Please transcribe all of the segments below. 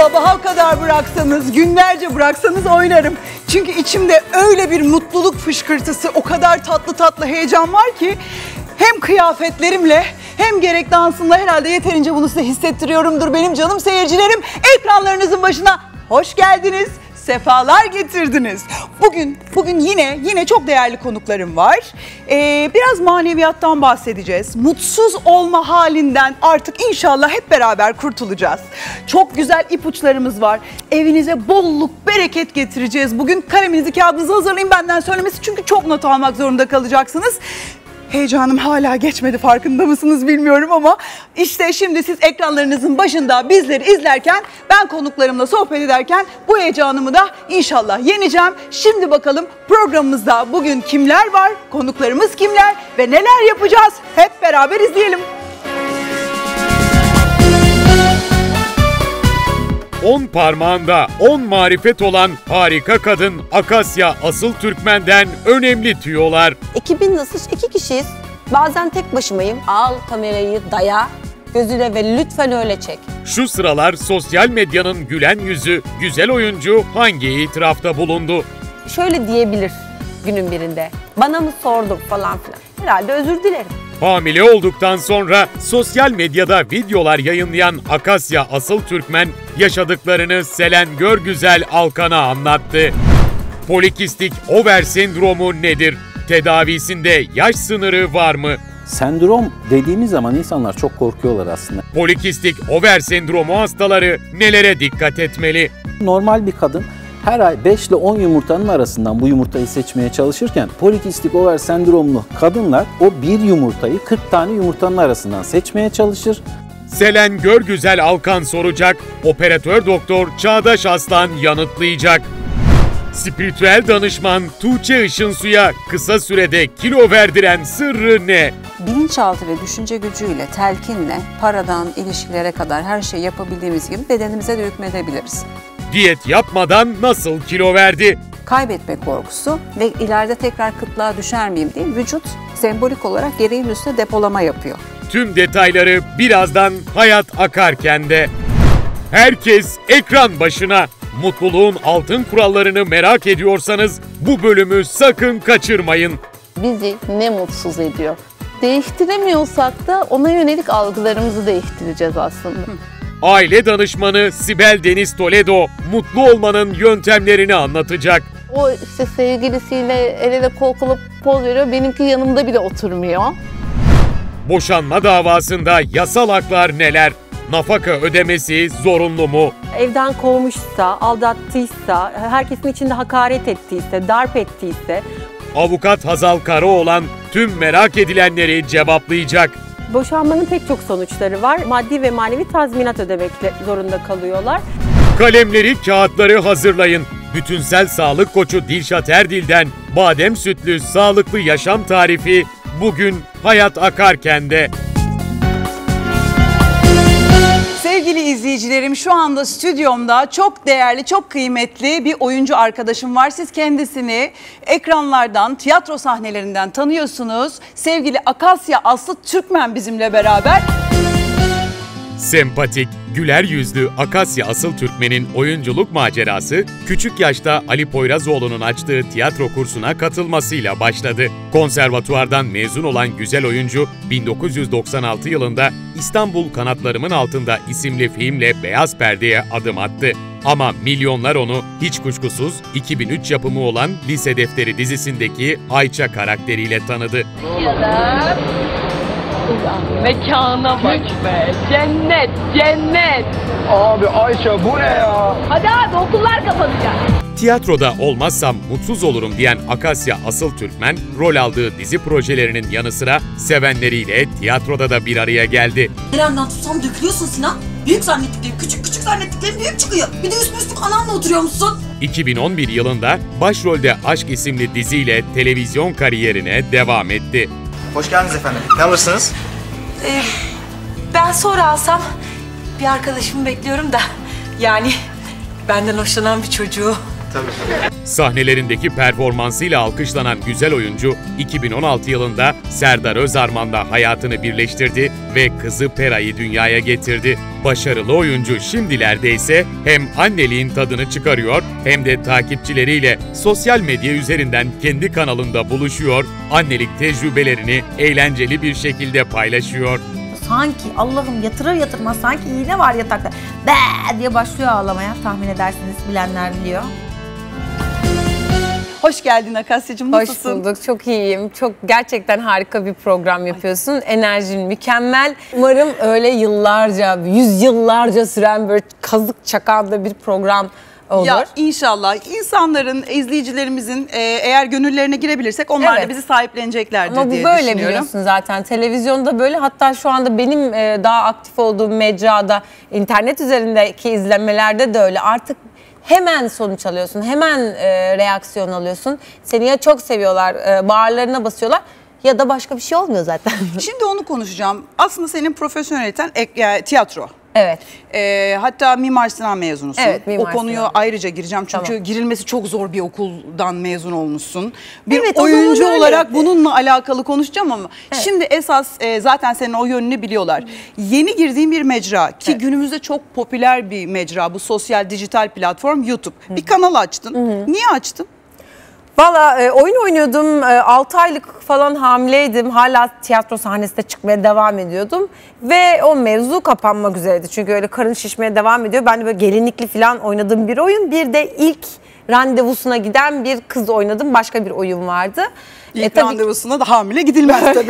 sabaha kadar bıraksanız, günlerce bıraksanız oynarım. Çünkü içimde öyle bir mutluluk fışkırtısı, o kadar tatlı tatlı heyecan var ki hem kıyafetlerimle hem gerek dansımla herhalde yeterince bunu size hissettiriyorumdur benim canım seyircilerim. Ekranlarınızın başına hoş geldiniz. Sefalar getirdiniz. Bugün yine çok değerli konuklarım var. Biraz maneviyattan bahsedeceğiz. Mutsuz olma halinden artık inşallah hep beraber kurtulacağız. Çok güzel ipuçlarımız var. Evinize bolluk, bereket getireceğiz. Bugün kaleminizi, kağıdınızı hazırlayın benden söylemesi. Çünkü çok not almak zorunda kalacaksınız. Heyecanım hala geçmedi, farkında mısınız bilmiyorum ama işte şimdi siz ekranlarınızın başında bizleri izlerken, ben konuklarımla sohbet ederken bu heyecanımı da inşallah yeneceğim. Şimdi bakalım programımızda bugün kimler var, konuklarımız kimler ve neler yapacağız, hep beraber izleyelim. 10 parmağında 10 marifet olan harika kadın Akasya Asıl Türkmen'den önemli tüyolar. Ekibin nasıl? 2 kişiyiz. Bazen tek başımayım. Al kamerayı, daya gözüne ve lütfen öyle çek. Şu sıralar sosyal medyanın gülen yüzü güzel oyuncu hangi itirafta bulundu? Şöyle diyebilir günün birinde. Bana mı sordun falan filan. Herhalde özür dilerim. Hamile olduktan sonra sosyal medyada videolar yayınlayan Akasya Asıl Türkmen yaşadıklarını Selen Görgüzel Alkan'a anlattı. Polikistik over sendromu nedir? Tedavisinde yaş sınırı var mı? Sendrom dediğimiz zaman insanlar çok korkuyorlar aslında. Polikistik over sendromu hastaları nelere dikkat etmeli? Normal bir kadın her ay 5 ile 10 yumurtanın arasından bu yumurtayı seçmeye çalışırken polikistik over sendromlu kadınlar o bir yumurtayı 40 tane yumurtanın arasından seçmeye çalışır. Selen Görgüzel Alkan soracak, operatör doktor Çağdaş Aslan yanıtlayacak. Spiritüel danışman Tuğçe Işınsu'ya kısa sürede kilo verdiren sırrı ne? Bilinçaltı ve düşünce gücüyle, telkinle, paradan ilişkilere kadar her şeyi yapabildiğimiz gibi bedenimize de hükmedebiliriz. Diyet yapmadan nasıl kilo verdi? Kaybetme korkusu ve ileride tekrar kıtlığa düşer miyim diye vücut sembolik olarak gereğin üstüne depolama yapıyor. Tüm detayları birazdan Hayat Akarken de. Herkes ekran başına. Mutluluğun altın kurallarını merak ediyorsanız bu bölümü sakın kaçırmayın. Bizi ne mutsuz ediyor? Değiştiremiyorsak da ona yönelik algılarımızı değiştireceğiz aslında. Aile danışmanı Sibel Deniz Toledo mutlu olmanın yöntemlerini anlatacak. O işte sevgilisiyle el ele kol kola poz veriyor, benimki yanımda bile oturmuyor. Boşanma davasında yasal haklar neler? Nafaka ödemesi zorunlu mu? Evden kovmuşsa, aldattıysa, herkesin içinde hakaret ettiyse, darp ettiyse... Avukat Hazal Karaoğlan tüm merak edilenleri cevaplayacak. Boşanmanın pek çok sonuçları var. Maddi ve manevi tazminat ödemek zorunda kalıyorlar. Kalemleri, kağıtları hazırlayın. Bütünsel sağlık koçu Dilşat Erdil'den badem sütlü sağlıklı yaşam tarifi bugün Hayat Akarken de. Sevgili izleyicilerim, şu anda stüdyomda çok değerli, çok kıymetli bir oyuncu arkadaşım var. Siz kendisini ekranlardan, tiyatro sahnelerinden tanıyorsunuz. Sevgili Akasya Aslı Türkmen bizimle beraber. Sempatik, güler yüzlü Akasya Asıl Türkmen'in oyunculuk macerası küçük yaşta Ali Poyrazoğlu'nun açtığı tiyatro kursuna katılmasıyla başladı. Konservatuvardan mezun olan güzel oyuncu 1996 yılında İstanbul Kanatlarımın Altında isimli filmle beyaz perdeye adım attı. Ama milyonlar onu hiç kuşkusuz 2003 yapımı olan Lise Defteri dizisindeki Ayça karakteriyle tanıdı. Mekana bak be. Cennet, cennet. Abi Ayça bu ne ya? Hadi abi, okullar kapanacak. Tiyatroda olmazsam mutsuz olurum diyen Akasya Asıl Türkmen, rol aldığı dizi projelerinin yanı sıra sevenleriyle tiyatroda da bir araya geldi. Nereden tutsam dökülüyorsun Sinan. Büyük zannettiklerim küçük, küçük zannettiklerim büyük çıkıyor. Bir de üstüne anamla oturuyor musun? 2011 yılında başrolde Aşk isimli diziyle televizyon kariyerine devam etti. Hoş geldiniz efendim. Ne alırsınız? Ben sonra alsam bir arkadaşımı bekliyorum da. Yani benden hoşlanan bir çocuğu. Tabii. Sahnelerindeki performansıyla alkışlanan güzel oyuncu, 2016 yılında Serdar Özarman'la hayatını birleştirdi ve kızı Pera'yı dünyaya getirdi. Başarılı oyuncu şimdilerde ise hem anneliğin tadını çıkarıyor hem de takipçileriyle sosyal medya üzerinden kendi kanalında buluşuyor, annelik tecrübelerini eğlenceli bir şekilde paylaşıyor. Sanki Allah'ım yatırır yatırmaz sanki iğne var yatakta. Be diye başlıyor ağlamaya. Tahmin edersiniz, bilenler biliyor. Hoş geldin Akasya'cığım, nasılsın? Hoş bulduk, çok iyiyim. Çok gerçekten harika bir program yapıyorsun. Enerjin mükemmel. Umarım öyle yıllarca, yüzyıllarca süren böyle kazık çakan da bir program olur. Ya inşallah insanların, izleyicilerimizin eğer gönüllerine girebilirsek onlar da bizi sahipleneceklerdir ama diye böyle düşünüyorum. biliyorsun zaten. Televizyonda böyle, hatta şu anda benim daha aktif olduğum mecrada, internet üzerindeki izlemelerde de öyle. Artık hemen sonuç alıyorsun, hemen reaksiyon alıyorsun. Seni ya çok seviyorlar, bağırlarına basıyorlar ya da başka bir şey olmuyor zaten. Şimdi onu konuşacağım. Aslında senin profesyoneliten tiyatro. Evet. Hatta Mimar Sinan mezunusun. Evet, Mimar o konuya Sinan. ayrıca gireceğim çünkü Tamam. girilmesi çok zor bir okuldan mezun olmuşsun. Bir Evet, o oyuncu zaman olarak öyleydi. bununla alakalı konuşacağım ama şimdi esas zaten senin o yönünü biliyorlar. Yeni girdiğin bir mecra ki günümüzde çok popüler bir mecra, bu sosyal dijital platform YouTube. Bir kanal açtın. Niye açtın? Valla oyun oynuyordum, 6 aylık falan hamileydim. Hala tiyatro sahnesine çıkmaya devam ediyordum. Ve o mevzu kapanmak üzereydi. Çünkü öyle karın şişmeye devam ediyor. Ben de böyle gelinlikli falan oynadığım bir oyun. Bir de ilk randevusuna giden bir kız oynadım. Başka bir oyun vardı. İlk randevusuna da hamile gidilmez tabii.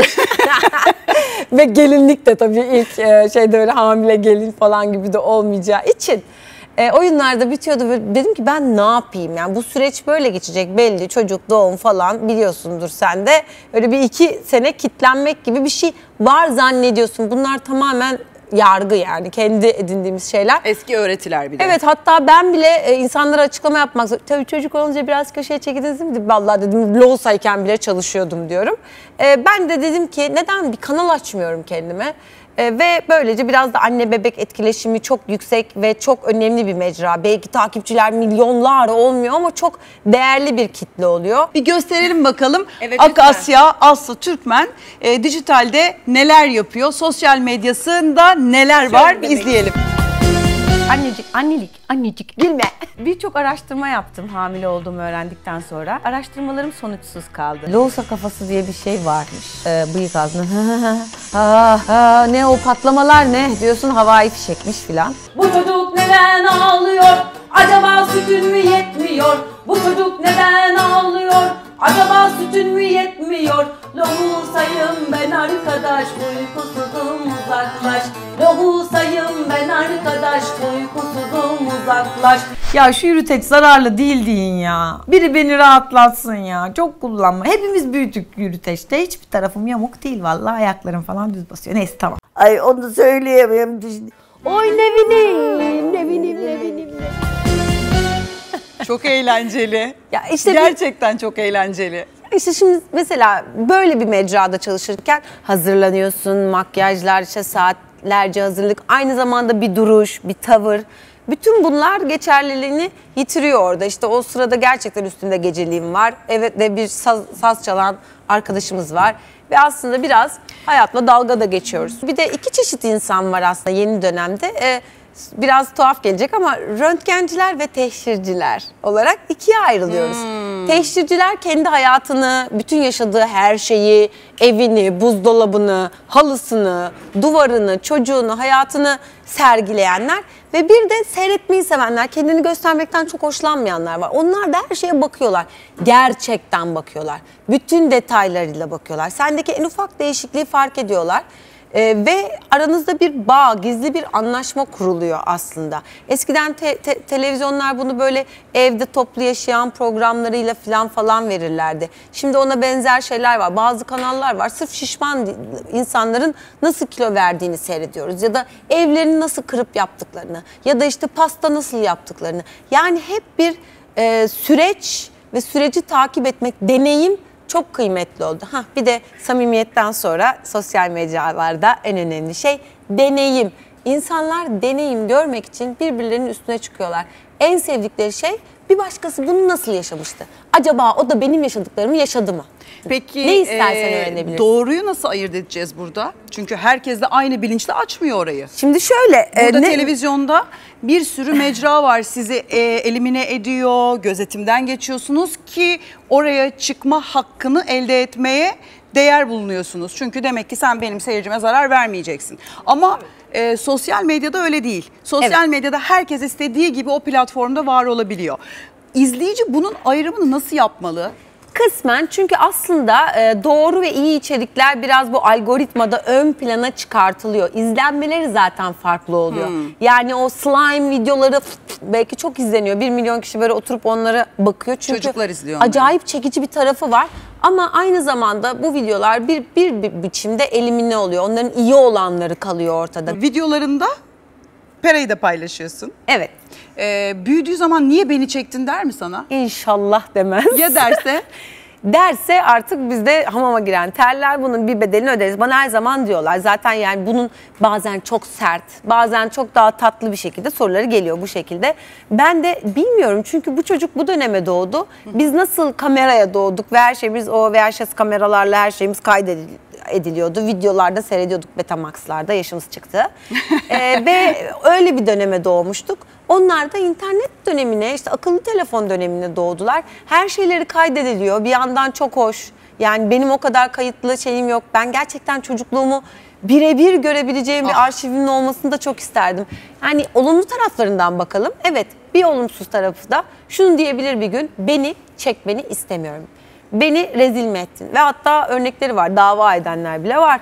Ve gelinlik de tabii ilk şeyde öyle hamile gelin falan gibi de olmayacağı için. Oyunlarda bitiyordu. Dedim ki ben ne yapayım? Yani bu süreç böyle geçecek belli. Çocuk, doğum falan biliyorsundur sen de. Öyle bir 2 sene kitlenmek gibi bir şey var zannediyorsun. Bunlar tamamen yargı, yani kendi edindiğimiz şeyler. Eski öğretiler bir de. Evet, hatta ben bile insanlara açıklama yapmak zorunda. Tabii çocuk olunca biraz köşeye çekildiniz değil mi? Vallahi dedim, Losa'yken bile çalışıyordum diyorum. Ben de dedim ki neden bir kanal açmıyorum kendime? Ve böylece biraz da anne bebek etkileşimi çok yüksek ve çok önemli bir mecra. Belki takipçiler milyonlar olmuyor ama çok değerli bir kitle oluyor. Bir gösterelim bakalım. Evet, Akasya Aslı Türkmen dijitalde neler yapıyor? Sosyal medyasında neler var? Bir izleyelim. Annecik, annecik gülme. Birçok araştırma yaptım hamile olduğumu öğrendikten sonra. Araştırmalarım sonuçsuz kaldı. Loğusa kafası diye bir şey varmış. Bıyık ağzından ne o patlamalar ne diyorsun, havai fişekmiş filan. Bu çocuk neden ağlıyor? Acaba sütün mü yetmiyor? Bu çocuk neden ağlıyor? Acaba sütün mü yetmiyor? Lohusayım ben arkadaş, uykusuzum uzaklaş. Lohusayım ben arkadaş, uykusuzum uzaklaş. Ya şu yürüteç zararlı değil deyin ya. Biri beni rahatlatsın ya. Çok kullanma. Hepimiz büyüdük yürüteçte. Hiçbir tarafım yamuk değil vallahi. Ayaklarım falan düz basıyor. Neyse tamam. Ay onu söyleyemem. Oy ne bileyim. Çok eğlenceli. Ya işte Gerçekten çok eğlenceli. İşte şimdi mesela böyle bir mecrada çalışırken hazırlanıyorsun, makyajlar, işte saatlerce hazırlık, aynı zamanda bir duruş, bir tavır. Bütün bunlar geçerliliğini yitiriyor orada. İşte o sırada gerçekten üstünde geceliğim var. Evet de bir saz çalan arkadaşımız var. Ve aslında biraz hayatla dalga da geçiyoruz. Bir de 2 çeşit insan var aslında yeni dönemde. Biraz tuhaf gelecek ama röntgenciler ve teşhirciler olarak 2'ye ayrılıyoruz. Teşhirciler kendi hayatını, bütün yaşadığı her şeyi, evini, buzdolabını, halısını, duvarını, çocuğunu, hayatını sergileyenler ve bir de seyretmeyi sevenler, kendini göstermekten çok hoşlanmayanlar var. Onlar da her şeye bakıyorlar. Gerçekten bakıyorlar. Bütün detaylarıyla bakıyorlar. Sendeki en ufak değişikliği fark ediyorlar. Ve aranızda bir bağ, gizli bir anlaşma kuruluyor aslında. Eskiden televizyonlar bunu böyle evde toplu yaşayan programlarıyla falan verirlerdi. Şimdi ona benzer şeyler var. Bazı kanallar var. Sırf şişman insanların nasıl kilo verdiğini seyrediyoruz. Ya da evlerini nasıl kırıp yaptıklarını. Ya da işte pasta nasıl yaptıklarını. Yani hep bir süreç ve süreci takip etmek, deneyim çok kıymetli oldu. Bir de samimiyetten sonra sosyal mecralarda en önemli şey deneyim. İnsanlar deneyim görmek için birbirlerinin üstüne çıkıyorlar. En sevdikleri şey Bir başkası bunu nasıl yaşamıştı? Acaba o da benim yaşadıklarımı yaşadı mı? Peki Ne istersen öğrenebilirsin. doğruyu nasıl ayırt edeceğiz burada? Çünkü herkes de aynı bilinçle açmıyor orayı. Şimdi şöyle. Burada televizyonda bir sürü mecra var, sizi elimine ediyor, gözetimden geçiyorsunuz ki oraya çıkma hakkını elde etmeye değer bulunuyorsunuz. Çünkü demek ki sen benim seyircime zarar vermeyeceksin. Ama sosyal medyada öyle değil. Sosyal medyada herkes istediği gibi o platformda var olabiliyor. İzleyici bunun ayrımını nasıl yapmalı? Kısmen, çünkü aslında doğru ve iyi içerikler biraz bu algoritmada ön plana çıkartılıyor. İzlenmeleri zaten farklı oluyor. Yani o slime videoları belki çok izleniyor. 1 milyon kişi böyle oturup onlara bakıyor. Çünkü çocuklar izliyor onları. Acayip çekici bir tarafı var. Ama aynı zamanda bu videolar bir biçimde elimine oluyor. Onların iyi olanları kalıyor ortada. Videolarında Pera'yı da paylaşıyorsun. Evet. Büyüdüğü zaman niye beni çektin der mi sana? İnşallah demez. Ya derse? Derse artık bizde hamama giren terler, bunun bir bedelini öderiz. Bana her zaman diyorlar. Zaten yani bunun bazen çok sert, bazen çok daha tatlı bir şekilde soruları geliyor bu şekilde. Ben de bilmiyorum, çünkü bu çocuk bu döneme doğdu. Biz nasıl kameraya doğduk ve her şeyimiz o VHS kameralarla her şeyimiz kaydediliyordu. Videolarda seyrediyorduk, Betamax'larda yaşımız çıktı. Ve öyle bir döneme doğmuştuk. Onlar da internet dönemine, işte akıllı telefon dönemine doğdular. Her şeyleri kaydediliyor. Bir yandan çok hoş. Yani benim o kadar kayıtlı şeyim yok. Ben gerçekten çocukluğumu birebir görebileceğim bir arşivimin olmasını da çok isterdim. Yani olumlu taraflarından bakalım. Evet, bir olumsuz tarafı da şunu diyebilir bir gün: beni çekmeni istemiyorum. Beni rezil mi ettin? Ve hatta örnekleri var. Dava edenler bile var.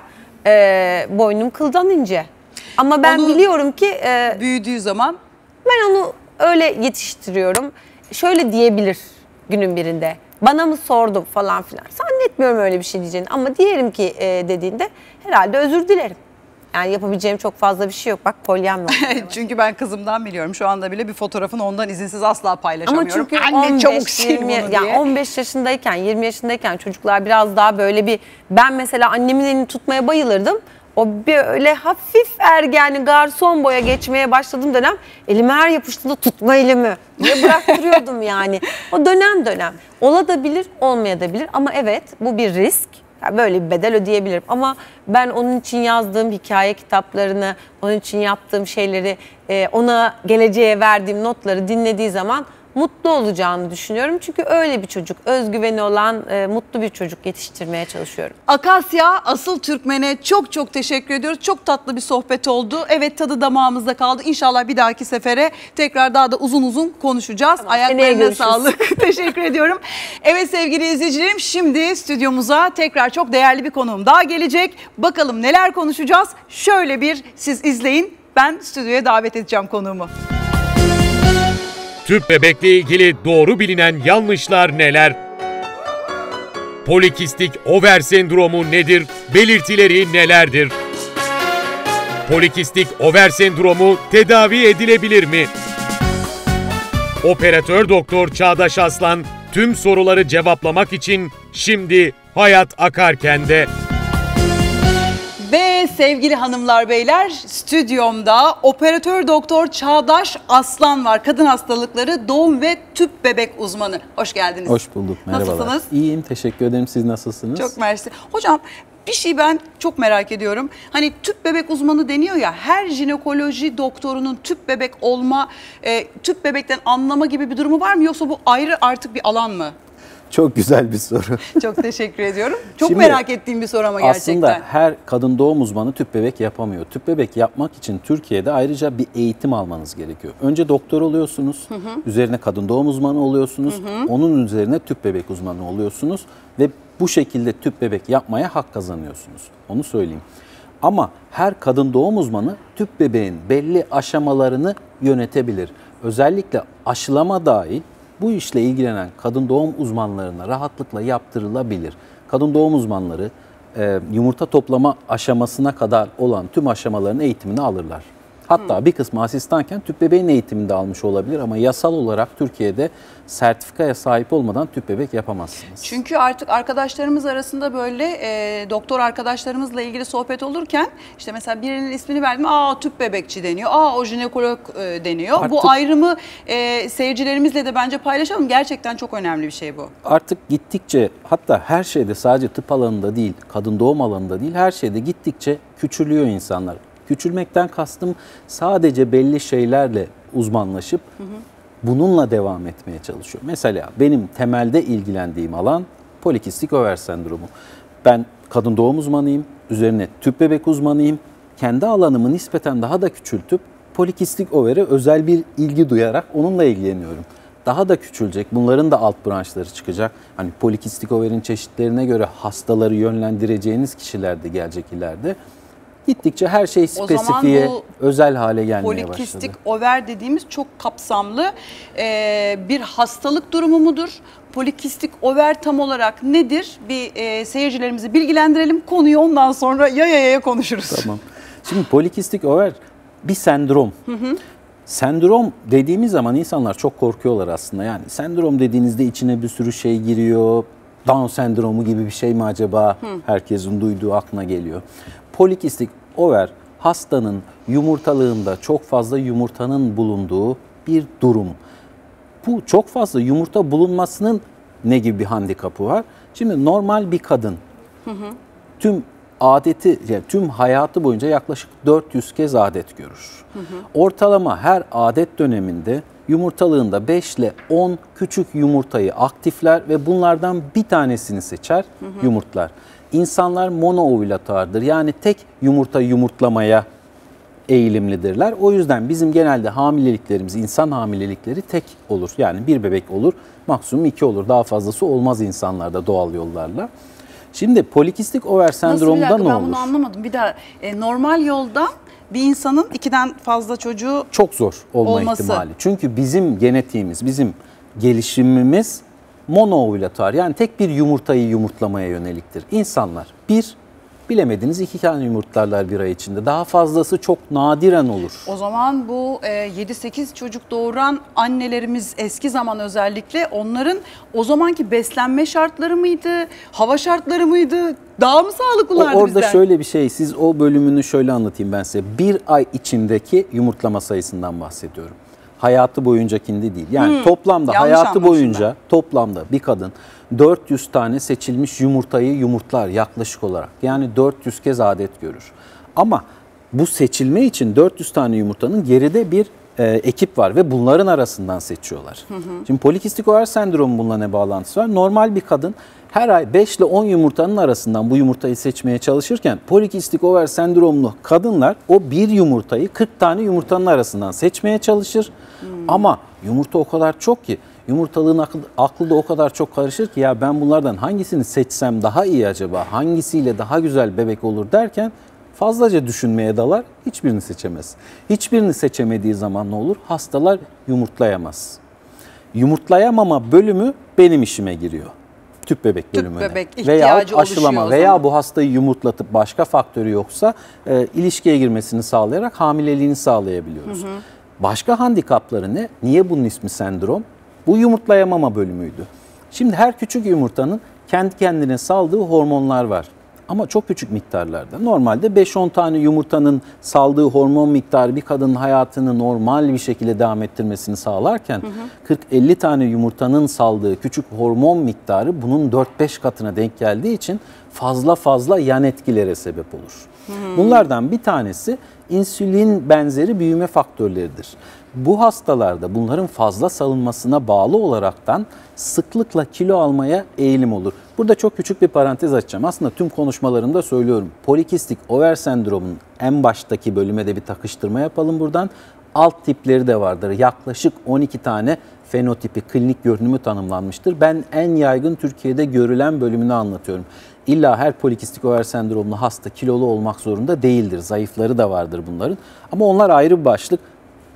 Boynum kıldan ince. Ama ben biliyorum ki büyüdüğü zaman ben onu öyle yetiştiriyorum. Şöyle diyebilir günün birinde: bana mı sordum falan filan. Zannetmiyorum öyle bir şey diyeceğini, ama diyelim ki dediğinde herhalde özür dilerim. Yani yapabileceğim çok fazla bir şey yok. Bak, kolyem var. Çünkü ben kızımdan biliyorum. Şu anda bile bir fotoğrafını ondan izinsiz asla paylaşamıyorum. Ama çünkü anne 15, çabuk sil 20, bunu diye. yani 15 yaşındayken, 20 yaşındayken çocuklar biraz daha böyle bir... Ben mesela annemin elini tutmaya bayılırdım. O böyle hafif ergenli, garson boya geçmeye başladığım dönem elime her yapıştığında tutma elimi diye bıraktırıyordum yani. O dönem olabilir, olmayabilir, ama evet, bu bir risk. Yani böyle bir bedel ödeyebilirim, ama ben onun için yazdığım hikaye kitaplarını, onun için yaptığım şeyleri, ona geleceğe verdiğim notları dinlediği zaman mutlu olacağını düşünüyorum. Çünkü öyle bir çocuk, özgüveni olan, mutlu bir çocuk yetiştirmeye çalışıyorum. Akasya Asıl Türkmen'e çok çok teşekkür ediyoruz. Çok tatlı bir sohbet oldu. Evet, tadı damağımızda kaldı. İnşallah bir dahaki sefere tekrar daha da uzun uzun konuşacağız. Tamam, ayaklarına sağlık. Teşekkür ediyorum. Evet sevgili izleyicilerim, şimdi stüdyomuza tekrar çok değerli bir konuğum daha gelecek. Bakalım neler konuşacağız? Şöyle bir siz izleyin. Ben stüdyoya davet edeceğim konuğumu. Tüp bebekle ilgili doğru bilinen yanlışlar neler? Polikistik over sendromu nedir? Belirtileri nelerdir? Polikistik over sendromu tedavi edilebilir mi? Operatör Doktor Çağdaş Aslan tüm soruları cevaplamak için şimdi Hayat Akarken'de. Ve sevgili hanımlar beyler, stüdyomda operatör doktor Çağdaş Aslan var. Kadın hastalıkları, doğum ve tüp bebek uzmanı. Hoş geldiniz. Hoş bulduk, merhabalar. Nasılsınız? İyiyim, teşekkür ederim. Siz nasılsınız? Çok mersi. Hocam, bir şey ben çok merak ediyorum. Hani tüp bebek uzmanı deniyor ya, her jinekoloji doktorunun tüp bebek olma, tüp bebekten anlama gibi bir durumu var mı? Yoksa bu ayrı artık bir alan mı? Çok güzel bir soru. Çok teşekkür ediyorum. Çok Şimdi, merak ettiğim bir soru ama gerçekten. Aslında her kadın doğum uzmanı tüp bebek yapamıyor. Tüp bebek yapmak için Türkiye'de ayrıca bir eğitim almanız gerekiyor. Önce doktor oluyorsunuz, üzerine kadın doğum uzmanı oluyorsunuz, onun üzerine tüp bebek uzmanı oluyorsunuz ve bu şekilde tüp bebek yapmaya hak kazanıyorsunuz. Onu söyleyeyim. Ama her kadın doğum uzmanı tüp bebeğin belli aşamalarını yönetebilir. Özellikle aşılama dahil bu işle ilgilenen kadın doğum uzmanlarına rahatlıkla yaptırılabilir. Kadın doğum uzmanları yumurta toplama aşamasına kadar olan tüm aşamaların eğitimini alırlar. Hatta bir kısmı asistanken tüp bebeğin eğitimini de almış olabilir ama yasal olarak Türkiye'de sertifikaya sahip olmadan tüp bebek yapamazsınız. Çünkü artık arkadaşlarımız arasında böyle doktor arkadaşlarımızla ilgili sohbet olurken işte mesela birinin ismini verdim, tüp bebekçi deniyor, o jinekolog deniyor. Artık, bu ayrımı seyircilerimizle de bence paylaşalım. Gerçekten çok önemli bir şey bu. Artık gittikçe, hatta her şeyde, sadece tıp alanında değil, kadın doğum alanında değil, her şeyde gittikçe küçülüyor insanlar. Küçülmekten kastım sadece belli şeylerle uzmanlaşıp bununla devam etmeye çalışıyor. Mesela benim temelde ilgilendiğim alan polikistik over sendromu. Ben kadın doğum uzmanıyım, üzerine tüp bebek uzmanıyım. Kendi alanımı nispeten daha da küçültüp polikistik over'e özel bir ilgi duyarak onunla ilgileniyorum. Daha da küçülecek, bunların da alt branşları çıkacak. Hani polikistik over'in çeşitlerine göre hastaları yönlendireceğiniz kişiler de gelecek ileride. Gittikçe her şey spesifiye, özel hale gelmeye başladı. Polikistik over dediğimiz çok kapsamlı bir hastalık durumu mudur? Polikistik over tam olarak nedir? Bir seyircilerimizi bilgilendirelim. Konuyu ondan sonra yaya konuşuruz. Tamam. Şimdi polikistik over bir sendrom. Sendrom dediğimiz zaman insanlar çok korkuyorlar aslında. Yani sendrom dediğinizde içine bir sürü şey giriyor. Down sendromu gibi bir şey mi acaba? Herkesin duyduğu aklına geliyor. Polikistik over hastanın yumurtalığında çok fazla yumurtanın bulunduğu bir durum. Bu çok fazla yumurta bulunmasının ne gibi bir handikapı var? Şimdi normal bir kadın tüm tüm hayatı boyunca yaklaşık 400 kez adet görür. Ortalama her adet döneminde yumurtalığında 5 ile 10 küçük yumurtayı aktifler ve bunlardan bir tanesini seçer, yumurtlar. İnsanlar monoovülatördür, yani tek yumurta yumurtlamaya eğilimlidirler. O yüzden bizim genelde hamileliklerimiz, insan hamilelikleri tek olur. Yani bir bebek olur, maksimum 2 olur. Daha fazlası olmaz insanlarda doğal yollarla. Şimdi polikistik over sendromunda ne olur? Ben bunu anlamadım. Bir daha normal yoldan bir insanın 2'den fazla çocuğu çok zor olması ihtimali. Çünkü bizim genetiğimiz, bizim gelişimimiz monoovülatör, yani tek bir yumurtayı yumurtlamaya yöneliktir. İnsanlar bilemediniz 2 tane yumurtlarlar bir ay içinde. Daha fazlası çok nadiren olur. O zaman bu 7-8 çocuk doğuran annelerimiz eski zaman özellikle onların o zamanki beslenme şartları mıydı? Hava şartları mıydı? Daha mı sağlıklılardı orada bizden? Şöyle bir şey, siz o bölümünü şöyle anlatayım ben size. Bir ay içindeki yumurtlama sayısından bahsediyorum. Hayatı boyuncakinde değil. Yani toplamda yanlış hayatı boyunca toplamda bir kadın 400 tane seçilmiş yumurtayı yumurtlar yaklaşık olarak. Yani 400 kez adet görür. Ama bu seçilme için 400 tane yumurtanın geride bir ekip var ve bunların arasından seçiyorlar. Şimdi polikistik over sendromu bununla ne bağlantısı var? Normal bir kadın her ay 5 ile 10 yumurtanın arasından bu yumurtayı seçmeye çalışırken polikistik over sendromlu kadınlar o bir yumurtayı 40 tane yumurtanın arasından seçmeye çalışır. Ama yumurta o kadar çok ki, yumurtalığın aklı da o kadar çok karışır ki, ya ben bunlardan hangisini seçsem daha iyi acaba, hangisiyle daha güzel bebek olur derken fazlaca düşünmeye dalar, hiçbirini seçemez. Hiçbirini seçemediği zaman ne olur? Hastalar yumurtlayamaz. Yumurtlayamama bölümü benim işime giriyor. Tüp bebek bölümüne. Tüp bebek ihtiyacı veya oluşuyor aşılama o veya zaman. bu hastayı yumurtlatıp başka faktörü yoksa ilişkiye girmesini sağlayarak hamileliğini sağlayabiliyoruz. Başka handikapları ne? Niye bunun ismi sendrom? Bu yumurtlayamama bölümüydü. Şimdi her küçük yumurtanın kendi kendine saldığı hormonlar var. Ama çok küçük miktarlarda. Normalde 5-10 tane yumurtanın saldığı hormon miktarı bir kadının hayatını normal bir şekilde devam ettirmesini sağlarken 40-50 tane yumurtanın saldığı küçük hormon miktarı bunun 4-5 katına denk geldiği için fazla yan etkilere sebep olur. Bunlardan bir tanesi insülin benzeri büyüme faktörleridir. Bu hastalarda bunların fazla salınmasına bağlı olaraktan sıklıkla kilo almaya eğilim olur. Burada çok küçük bir parantez açacağım. Aslında tüm konuşmalarımda söylüyorum. Polikistik over sendromunun en baştaki bölüme de bir takıştırma yapalım buradan. Alt tipleri de vardır. Yaklaşık 12 tane fenotipi, klinik görünümü tanımlanmıştır. Ben en yaygın Türkiye'de görülen bölümünü anlatıyorum. İlla her polikistik over sendromlu hasta kilolu olmak zorunda değildir. Zayıfları da vardır bunların. Ama onlar ayrı bir başlık.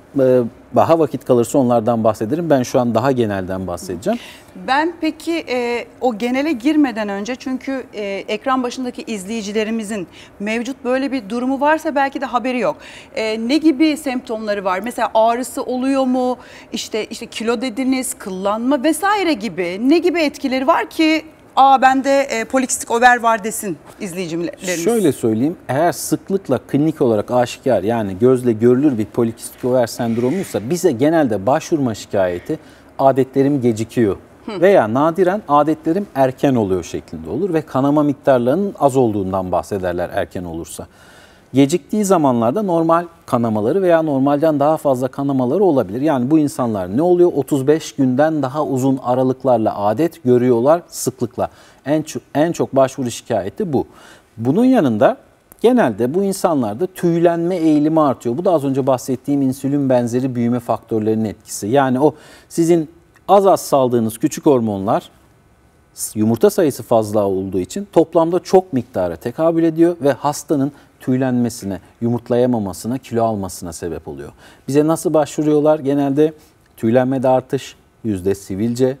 daha vakit kalırsa onlardan bahsederim. Ben şu an daha genelden bahsedeceğim. Ben peki o genele girmeden önce, çünkü ekran başındaki izleyicilerimizin mevcut böyle bir durumu varsa belki de haberi yok. Ne gibi semptomları var? Mesela ağrısı oluyor mu? İşte kilo dediniz, kıllanma vesaire gibi. Ne gibi etkileri var ki bende polikistik over var desin izleyicilerimiz? Şöyle söyleyeyim, eğer sıklıkla klinik olarak aşikar, yani gözle görülür bir polikistik over sendromuysa bize genelde başvurma şikayeti adetlerim gecikiyor veya nadiren adetlerim erken oluyor şeklinde olur ve kanama miktarlarının az olduğundan bahsederler erken olursa. Geciktiği zamanlarda normal kanamaları veya normalden daha fazla kanamaları olabilir. Yani bu insanlar ne oluyor? 35 günden daha uzun aralıklarla adet görüyorlar sıklıkla. En çok başvuru şikayeti bu. Bunun yanında genelde bu insanlarda tüylenme eğilimi artıyor. Bu da az önce bahsettiğim insülin benzeri büyüme faktörlerinin etkisi. Yani o sizin az saldığınız küçük hormonlar yumurta sayısı fazla olduğu için toplamda çok miktara tekabül ediyor ve hastanın tüylenmesine, yumurtlayamamasına, kilo almasına sebep oluyor. Bize nasıl başvuruyorlar? Genelde tüylenmede artış, sivilce,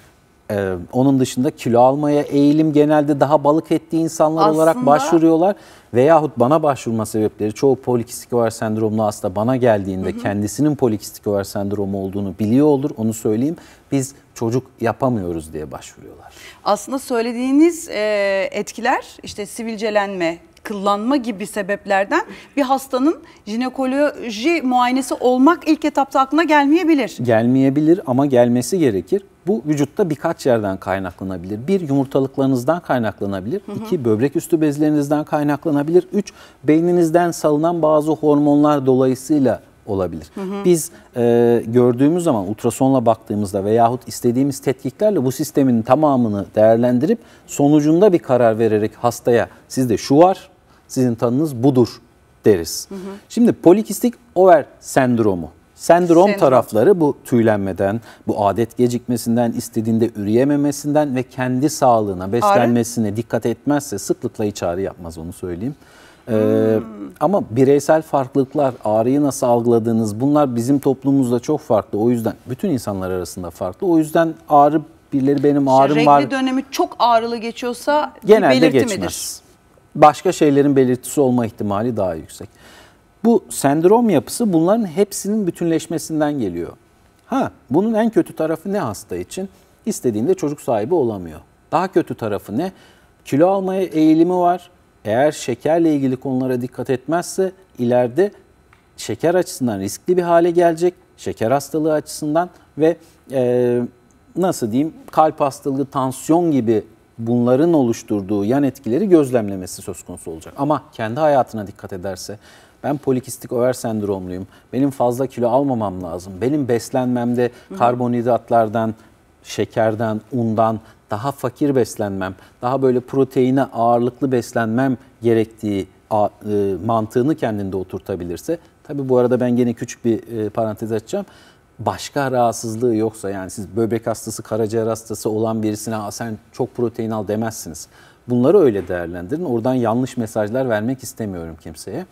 onun dışında kilo almaya eğilim, genelde daha balık ettiği insanlar olarak başvuruyorlar. Veyahut bana başvurma sebepleri, çoğu polikistik over sendromlu hasta bana geldiğinde kendisinin polikistik over sendromu olduğunu biliyor olur, onu söyleyeyim. Biz çocuk yapamıyoruz diye başvuruyorlar. Aslında söylediğiniz etkiler, işte sivilcelenme, kıllanma gibi sebeplerden bir hastanın jinekoloji muayenesi olmak ilk etapta aklına gelmeyebilir. Gelmeyebilir ama gelmesi gerekir. Bu vücutta birkaç yerden kaynaklanabilir. 1, yumurtalıklarınızdan kaynaklanabilir. 2, böbrek üstü bezlerinizden kaynaklanabilir. 3, beyninizden salınan bazı hormonlar dolayısıyla olabilir. Biz gördüğümüz zaman ultrasonla baktığımızda veyahut istediğimiz tetkiklerle bu sistemin tamamını değerlendirip sonucunda bir karar vererek hastaya sizde şu var, sizin tanınız budur deriz. Şimdi polikistik over sendromu. Sendrom tarafları bu tüylenmeden, bu adet gecikmesinden, istediğinde üreyememesinden ve kendi sağlığına, beslenmesine dikkat etmezse sıklıkla hiç ağrı yapmaz, onu söyleyeyim. Ama bireysel farklılıklar, ağrıyı nasıl algıladığınız, bunlar bizim toplumumuzda çok farklı. O yüzden bütün insanlar arasında farklı. O yüzden ağrı, birileri benim ağrım var. Regl dönemi çok ağrılı geçiyorsa genelde belirti geçmez. midir? Başka şeylerin belirtisi olma ihtimali daha yüksek. Bu sendrom yapısı bunların hepsinin bütünleşmesinden geliyor. Bunun en kötü tarafı ne hasta için? İstediğinde çocuk sahibi olamıyor. Daha kötü tarafı ne? Kilo almaya eğilimi var. Eğer şekerle ilgili konulara dikkat etmezse ileride şeker açısından riskli bir hale gelecek. Şeker hastalığı açısından ve nasıl diyeyim, kalp hastalığı, tansiyon gibi bunların oluşturduğu yan etkileri gözlemlemesi söz konusu olacak. Ama kendi hayatına dikkat ederse, ben polikistik over sendromluyum, benim fazla kilo almamam lazım, benim beslenmemde karbonhidratlardan, şekerden, undan daha fakir beslenmem, daha böyle proteine ağırlıklı beslenmem gerektiği mantığını kendinde oturtabilirse, tabii bu arada ben gene küçük bir parantez açacağım. Başka rahatsızlığı yoksa, yani siz böbrek hastası, karaciğer hastası olan birisine sen çok protein al demezsiniz. Bunları öyle değerlendirin. Oradan yanlış mesajlar vermek istemiyorum kimseye.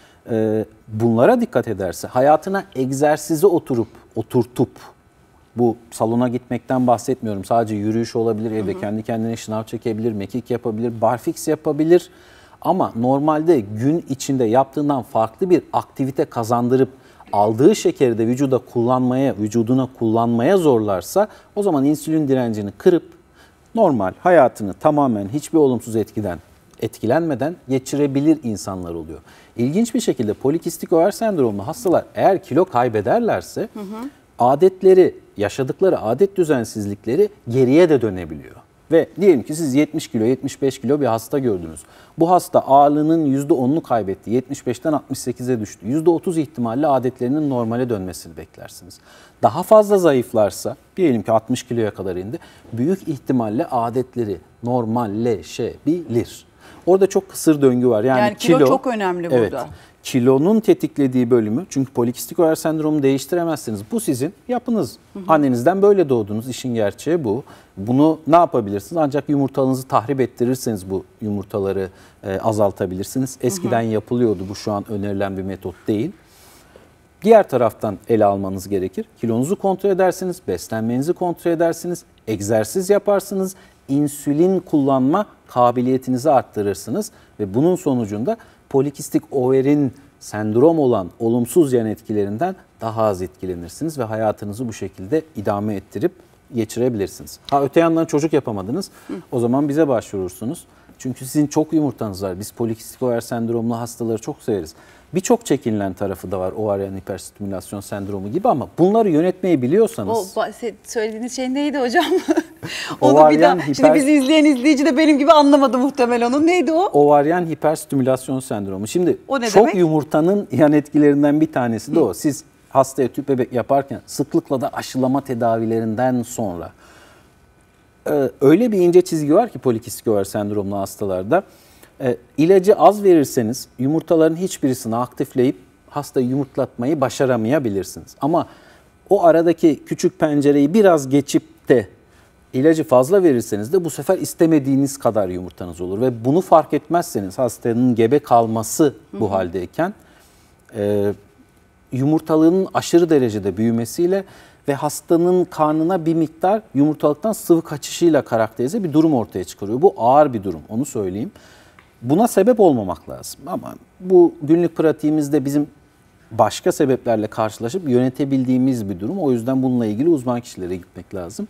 Bunlara dikkat ederse, hayatına egzersizi oturtup, bu salona gitmekten bahsetmiyorum. Sadece yürüyüş olabilir, evde kendi kendine şınav çekebilir, mekik yapabilir, barfiks yapabilir. Ama normalde gün içinde yaptığından farklı bir aktivite kazandırıp aldığı şekeri de vücuduna kullanmaya zorlarsa, o zaman insülin direncini kırıp normal hayatını tamamen hiçbir olumsuz etkilenmeden geçirebilir insanlar oluyor. İlginç bir şekilde polikistik over sendromlu hastalar eğer kilo kaybederlerse adetleri, yaşadıkları adet düzensizlikleri geriye de dönebiliyor. Ve diyelim ki siz 70 kilo, 75 kilo bir hasta gördünüz. Bu hasta ağırlığının %10'unu kaybetti. 75'ten 68'e düştü. %30 ihtimalle adetlerinin normale dönmesini beklersiniz. Daha fazla zayıflarsa, diyelim ki 60 kiloya kadar indi, büyük ihtimalle adetleri normalleşebilir. Orada çok kısır döngü var. Yani kilo çok önemli burada. Evet. Kilonun tetiklediği bölümü, çünkü polikistik over sendromu değiştiremezsiniz. Bu sizin yapınız. Annenizden böyle doğdunuz. İşin gerçeği bu. Bunu ne yapabilirsiniz? Ancak yumurtanızı tahrip ettirirseniz bu yumurtaları azaltabilirsiniz. Eskiden yapılıyordu. Bu şu an önerilen bir metot değil. Diğer taraftan ele almanız gerekir. Kilonuzu kontrol edersiniz, beslenmenizi kontrol edersiniz, egzersiz yaparsınız, insülin kullanma kabiliyetinizi arttırırsınız ve bunun sonucunda polikistik overin sendrom olan olumsuz yan etkilerinden daha az etkilenirsiniz ve hayatınızı bu şekilde idame ettirip geçirebilirsiniz. Öte yandan çocuk yapamadınız, o zaman bize başvurursunuz. Çünkü sizin çok yumurtanız var. Biz polikistik over sendromlu hastaları çok severiz. Birçok çekinilen tarafı da var ovaryen hiperstimülasyon sendromu gibi ama bunları yönetmeyi biliyorsanız... O söylediğiniz şey neydi hocam? Onu bir daha, şimdi bizi izleyen izleyici de benim gibi anlamadı muhtemelen onun. Neydi o? Ovaryen hiperstimülasyon sendromu. Şimdi çok demek? Yumurtanın yan etkilerinden bir tanesi de o. Siz hastaya tüp bebek yaparken sıklıkla da aşılama tedavilerinden sonra öyle bir ince çizgi var ki polikistik over sendromlu hastalarda. İlacı az verirseniz yumurtaların hiçbirisini aktifleyip hastayı yumurtlatmayı başaramayabilirsiniz. Ama o aradaki küçük pencereyi biraz geçip de ilacı fazla verirseniz de bu sefer istemediğiniz kadar yumurtanız olur. Ve bunu fark etmezseniz hastanın gebe kalması bu haldeyken yumurtalığının aşırı derecede büyümesiyle ve hastanın karnına bir miktar yumurtalıktan sıvı kaçışıyla karakterize bir durum ortaya çıkarıyor. Bu ağır bir durum, onu söyleyeyim. Buna sebep olmamak lazım ama bu günlük pratiğimizde bizim başka sebeplerle karşılaşıp yönetebildiğimiz bir durum. O yüzden bununla ilgili uzman kişilere gitmek lazım.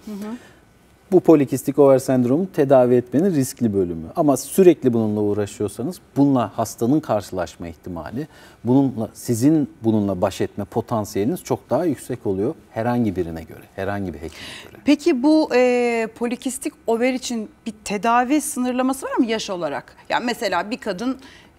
Bu polikistik over sendromu tedavi etmenin riskli bölümü. Ama sürekli bununla uğraşıyorsanız bununla hastanın karşılaşma ihtimali, sizin bununla baş etme potansiyeliniz çok daha yüksek oluyor herhangi birine göre, herhangi bir hekime göre. Peki bu polikistik over için bir tedavi sınırlaması var mı yaş olarak? Yani mesela bir kadın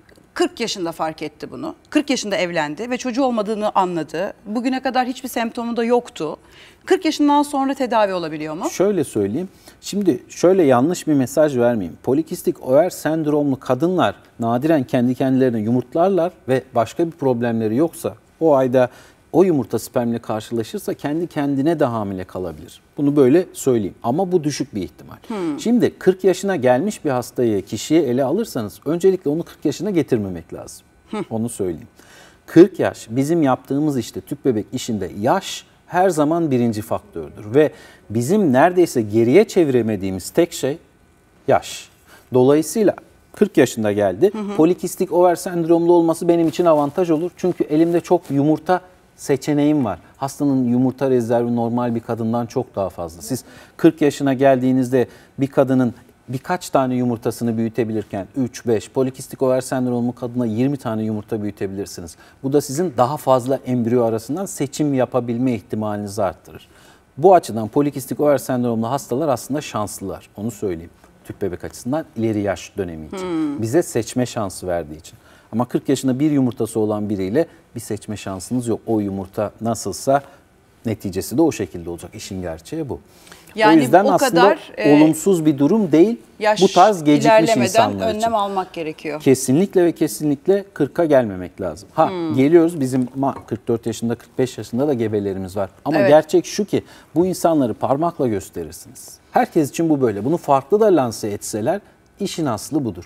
40 yaşında fark etti bunu. 40 yaşında evlendi ve çocuğu olmadığını anladı. Bugüne kadar hiçbir semptomu da yoktu. 40 yaşından sonra tedavi olabiliyor mu? Şöyle söyleyeyim. Şimdi şöyle yanlış bir mesaj vermeyeyim. Polikistik over sendromlu kadınlar nadiren kendi kendilerine yumurtlarlar ve başka bir problemleri yoksa o ayda o yumurta spermle karşılaşırsa kendi kendine de hamile kalabilir. Bunu böyle söyleyeyim ama bu düşük bir ihtimal. Şimdi 40 yaşına gelmiş bir hastayı, kişiyi ele alırsanız öncelikle onu 40 yaşına getirmemek lazım. Onu söyleyeyim. 40 yaş bizim yaptığımız işte tüp bebek işinde yaş her zaman birinci faktördür ve bizim neredeyse geriye çeviremediğimiz tek şey yaş. Dolayısıyla 40 yaşında geldi. Polikistik over sendromlu olması benim için avantaj olur. Çünkü elimde çok yumurta seçeneğim var. Hastanın yumurta rezervi normal bir kadından çok daha fazla. Siz 40 yaşına geldiğinizde bir kadının birkaç tane yumurtasını büyütebilirken 3-5 polikistik over sendromlu kadına 20 tane yumurta büyütebilirsiniz. Bu da sizin daha fazla embriyo arasından seçim yapabilme ihtimalinizi arttırır. Bu açıdan polikistik over sendromlu hastalar aslında şanslılar. Onu söyleyeyim. Tüp bebek açısından ileri yaş dönemi için. Bize seçme şansı verdiği için. Ama 40 yaşında bir yumurtası olan biriyle bir seçme şansınız yok. O yumurta nasılsa neticesi de o şekilde olacak. İşin gerçeği bu. Yani o yüzden o aslında kadar olumsuz bir durum değil. Bu tarz gecikmiş insanlar için. önlem almak gerekiyor. Kesinlikle ve kesinlikle 40'a gelmemek lazım. Geliyoruz bizim 44 yaşında 45 yaşında da gebelerimiz var. Ama gerçek şu ki bu insanları parmakla gösterirsiniz. Herkes için bu böyle. Bunu farklı da lanse etseler işin aslı budur.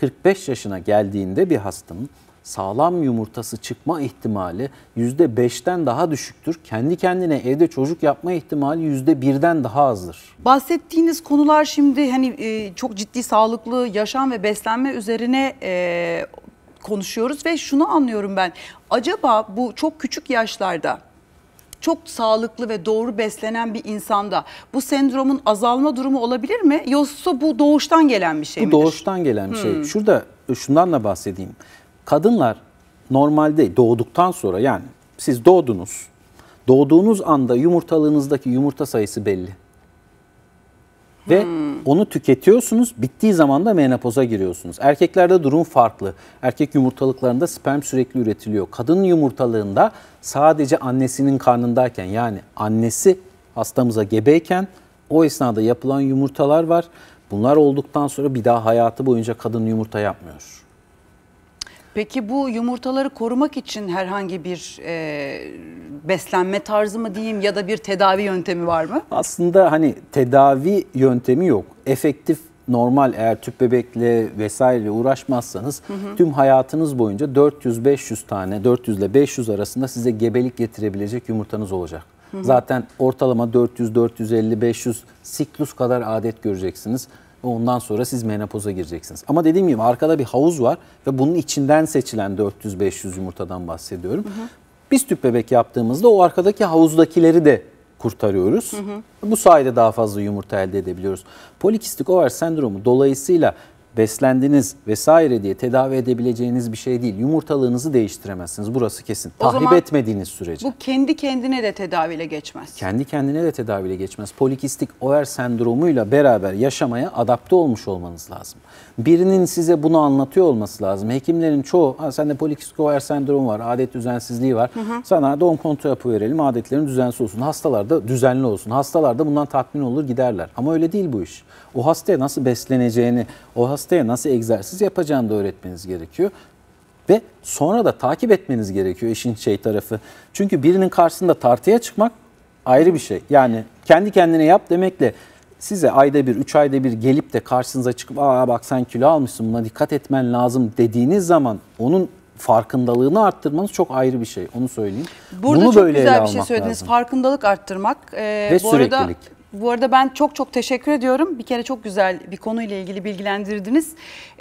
45 yaşına geldiğinde bir hastanın sağlam yumurtası çıkma ihtimali %5'ten daha düşüktür. Kendi kendine evde çocuk yapma ihtimali %1'den daha azdır. Bahsettiğiniz konular şimdi hani çok ciddi sağlıklı yaşam ve beslenme üzerine konuşuyoruz ve şunu anlıyorum ben. Acaba bu çok küçük yaşlarda çok sağlıklı ve doğru beslenen bir insanda bu sendromun azalma durumu olabilir mi? Yoksa bu doğuştan gelen bir şey midir? Bu doğuştan gelen bir şey. Şurada şundan da bahsedeyim. Kadınlar normalde doğduktan sonra yani siz doğdunuz. Doğduğunuz anda yumurtalığınızdaki yumurta sayısı belli. Ve onu tüketiyorsunuz. Bittiği zaman da menopoza giriyorsunuz. Erkeklerde durum farklı. Erkek yumurtalıklarında sperm sürekli üretiliyor. Kadın yumurtalığında sadece annesinin karnındayken yani annesi hastamıza gebeyken o esnada yapılan yumurtalar var. Bunlar olduktan sonra bir daha hayatı boyunca kadın yumurta yapmıyor. Peki bu yumurtaları korumak için herhangi bir beslenme tarzı mı diyeyim ya da bir tedavi yöntemi var mı? Aslında hani tedavi yöntemi yok. Efektif normal eğer tüp bebekle vesaire uğraşmazsanız tüm hayatınız boyunca 400-500 tane, 400 ile 500 arasında size gebelik getirebilecek yumurtanız olacak. Zaten ortalama 400, 450, 500 siklus kadar adet göreceksiniz. Ve ondan sonra siz menopoza gireceksiniz. Ama dediğim gibi arkada bir havuz var ve bunun içinden seçilen 400-500 yumurtadan bahsediyorum. Biz tüp bebek yaptığımızda o arkadaki havuzdakileri de kurtarıyoruz. Bu sayede daha fazla yumurta elde edebiliyoruz. Polikistik over sendromu dolayısıyla beslendiğiniz vesaire diye tedavi edebileceğiniz bir şey değil. Yumurtalığınızı değiştiremezsiniz. Burası kesin. Tahrip etmediğiniz sürece. Bu kendi kendine de tedaviyle geçmez. Kendi kendine de tedaviyle geçmez. Polikistik over sendromuyla beraber yaşamaya adapte olmuş olmanız lazım. Birinin size bunu anlatıyor olması lazım. Hekimlerin çoğu, sende polikistik over sendromu var, adet düzensizliği var. Sana doğum kontrol yapı verelim, adetlerin düzensiz olsun. Hastalarda düzenli olsun. Hastalarda bundan tatmin olur giderler. Ama öyle değil bu iş. O hastaya nasıl besleneceğini, o hastaya nasıl egzersiz yapacağını da öğretmeniz gerekiyor. Ve sonra da takip etmeniz gerekiyor işin tarafı. Çünkü birinin karşısında tartıya çıkmak ayrı bir şey. Yani kendi kendine yap demekle size ayda bir, 3 ayda bir gelip de karşınıza çıkıp bak sen kilo almışsın buna dikkat etmen lazım dediğiniz zaman onun farkındalığını arttırmanız çok ayrı bir şey. Onu söyleyeyim. Burada bunu çok böyle güzel bir şey söylediniz. Lazım. Farkındalık arttırmak. Ve süreklilik. Bu arada ben çok teşekkür ediyorum. Bir kere çok güzel bir konuyla ilgili bilgilendirdiniz.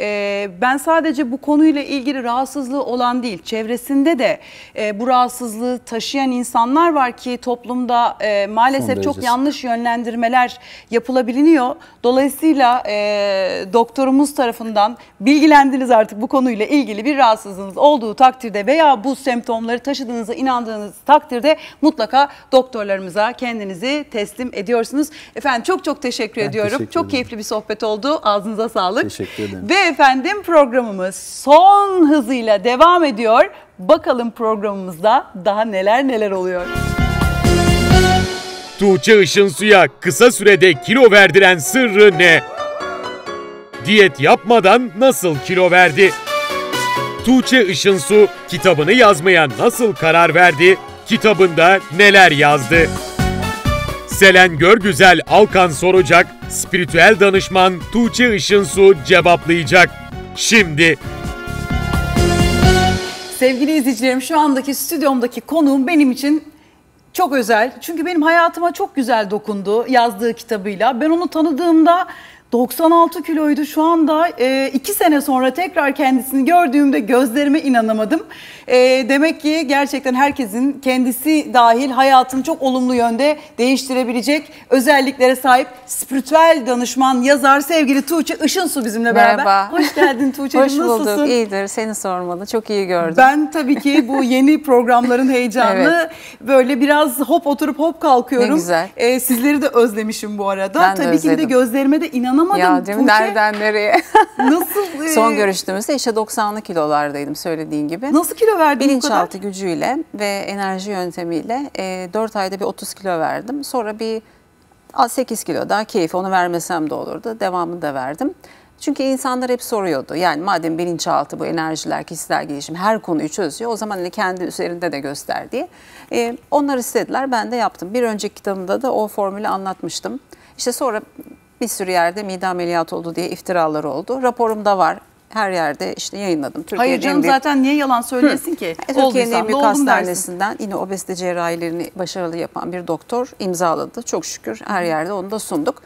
Ben sadece bu konuyla ilgili rahatsızlığı olan değil, çevresinde de bu rahatsızlığı taşıyan insanlar var ki toplumda maalesef çok yanlış yönlendirmeler yapılabiliyor. Dolayısıyla doktorumuz tarafından bilgilendiniz artık bu konuyla ilgili bir rahatsızlığınız olduğu takdirde veya bu semptomları taşıdığınıza inandığınız takdirde mutlaka doktorlarımıza kendinizi teslim ediyorsunuz. Efendim çok teşekkür ediyorum. Teşekkür çok ederim. keyifli bir sohbet oldu. Ağzınıza sağlık. Teşekkür ederim. Ve efendim programımız son hızıyla devam ediyor. Bakalım programımızda daha neler oluyor. Tuğçe Işınsu'ya kısa sürede kilo verdiren sırrı ne? Diyet yapmadan nasıl kilo verdi? Tuğçe Işınsu kitabını yazmaya nasıl karar verdi? Kitabında neler yazdı? Selen Görgüzel Alkan soracak, spiritüel danışman Tuğçe Işınsu cevaplayacak. Şimdi. Sevgili izleyicilerim, şu andaki stüdyomdaki konuğum benim için çok özel. Çünkü benim hayatıma çok güzel dokundu yazdığı kitabıyla. Ben onu tanıdığımda 96 kiloydu. Şu anda 2 sene sonra tekrar kendisini gördüğümde gözlerime inanamadım. Demek ki gerçekten herkesin kendisi dahil hayatını çok olumlu yönde değiştirebilecek özelliklere sahip spiritüel danışman, yazar sevgili Tuğçe Işınsu bizimle beraber. Merhaba. Hoş geldin Tuğçe'cim, nasılsın? Hoş bulduk, iyidir. Seni sormalı. Çok iyi gördüm. Ben tabii ki bu yeni programların heyecanlı böyle biraz hop oturup hop kalkıyorum. Ne güzel. Sizleri de özlemişim bu arada. Ben de tabii ki de özledim. gözlerime de inanamadım. Ya değil mi? Tuğçe. Nereden nereye? Nasıl? Son görüştüğümüzde işte 90'lı kilolardaydım söylediğin gibi. Nasıl kilo verdin bu kadar? Bilinçaltı gücüyle ve enerji yöntemiyle 4 ayda bir 30 kilo verdim. Sonra bir 8 kilo daha keyif, onu vermesem de olurdu. Devamını da verdim. Çünkü insanlar hep soruyordu. Yani madem bilinçaltı, bu enerjiler, kişisel gelişim her konuyu çözüyor, o zaman hani kendi üzerinde de göster diye. Onlar istediler, ben de yaptım. Bir önceki kitabımda da o formülü anlatmıştım. İşte sonra bir sürü yerde mide ameliyatı oldu diye iftiralar oldu. Raporumda var. Her yerde işte yayınladım. Hayır canım, zaten niye yalan söylesin ki? Türkiye'nin en büyük hastanesinden yine obezite cerrahilerini başarılı yapan bir doktor imzaladı. Çok şükür her yerde onu da sunduk.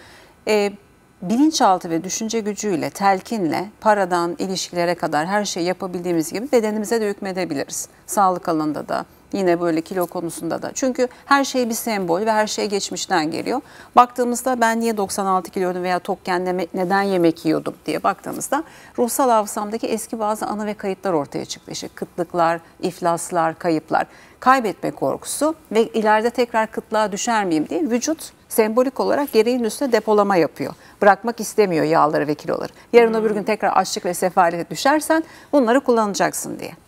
Bilinçaltı ve düşünce gücüyle, telkinle, paradan ilişkilere kadar her şeyi yapabildiğimiz gibi bedenimize de hükmedebiliriz. Sağlık alanında da, yine böyle kilo konusunda da. Çünkü her şey bir sembol ve her şey geçmişten geliyor. Baktığımızda ben niye 96 kiloydum veya tokken neden yemek yiyordum diye baktığımızda ruhsal hafızamdaki eski bazı anı ve kayıtlar ortaya çıktı. İşte kıtlıklar, iflaslar, kayıplar, kaybetme korkusu ve ileride tekrar kıtlığa düşer miyim diye vücut sembolik olarak gereğin üstüne depolama yapıyor. Bırakmak istemiyor yağları ve kiloları. Yarın öbür gün tekrar açlık ve sefalete düşersen bunları kullanacaksın diye.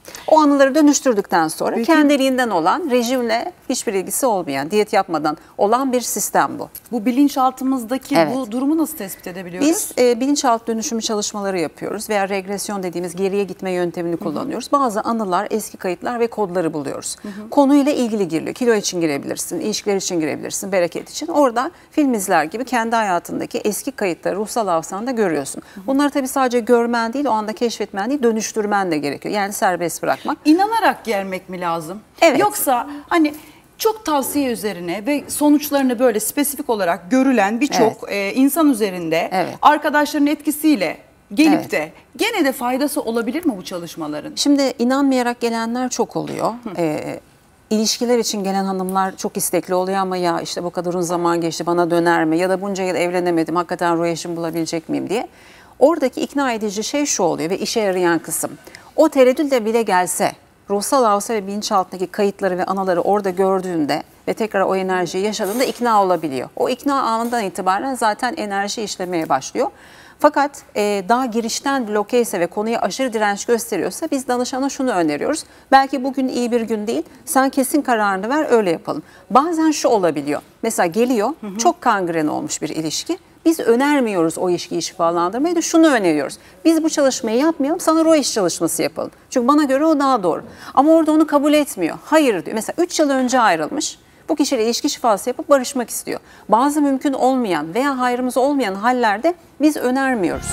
O anıları dönüştürdükten sonra kendiliğinden olan, rejimle hiçbir ilgisi olmayan, diyet yapmadan olan bir sistem bu. Bu bilinçaltımızdaki Evet. bu durumu nasıl tespit edebiliyoruz? Biz bilinçaltı dönüşümü çalışmaları yapıyoruz veya regresyon dediğimiz geriye gitme yöntemini kullanıyoruz. Bazı anılar, eski kayıtlar ve kodları buluyoruz. Konuyla ilgili giriliyor. Kilo için girebilirsin, ilişkiler için girebilirsin, bereket için. Orada film izler gibi kendi hayatındaki eski kayıtları ruhsal hafızanda görüyorsun. Bunları tabii sadece görmen değil, o anda keşfetmen değil, dönüştürmen de gerekiyor. Yani serbest bırakmak. İnanarak gelmek mi lazım? Evet. Yoksa hani çok tavsiye üzerine ve sonuçlarını böyle spesifik olarak görülen birçok insan üzerinde arkadaşların etkisiyle gelip de gene de faydası olabilir mi bu çalışmaların? Şimdi inanmayarak gelenler çok oluyor. İlişkiler için gelen hanımlar çok istekli oluyor ama ya işte bu kadar uzun zaman geçti, bana döner mi? Ya da bunca yıl evlenemedim, hakikaten ruh eşimi bulabilecek miyim diye. Oradaki ikna edici şey şu oluyor ve işe yarayan kısım. O tereddütle bile gelse, ruhsal hafıza ve bilinçaltındaki kayıtları ve anıları orada gördüğünde ve tekrar o enerjiyi yaşadığında ikna olabiliyor. O ikna anından itibaren zaten enerji işlemeye başlıyor. Fakat daha girişten bloke ise ve konuya aşırı direnç gösteriyorsa biz danışana şunu öneriyoruz. Belki bugün iyi bir gün değil, sen kesin kararını ver, öyle yapalım. Bazen şu olabiliyor. Mesela geliyor, çok kangren olmuş bir ilişki. Biz önermiyoruz o ilişkiyi şifalandırmayı da şunu öneriyoruz. Biz bu çalışmayı yapmayalım, sana ruh eşi çalışması yapalım. Çünkü bana göre o daha doğru. Ama orada onu kabul etmiyor. Hayır diyor. Mesela 3 yıl önce ayrılmış. Bu kişiyle ilişki şifası yapıp barışmak istiyor. Bazı mümkün olmayan veya hayrımıza olmayan hallerde biz önermiyoruz.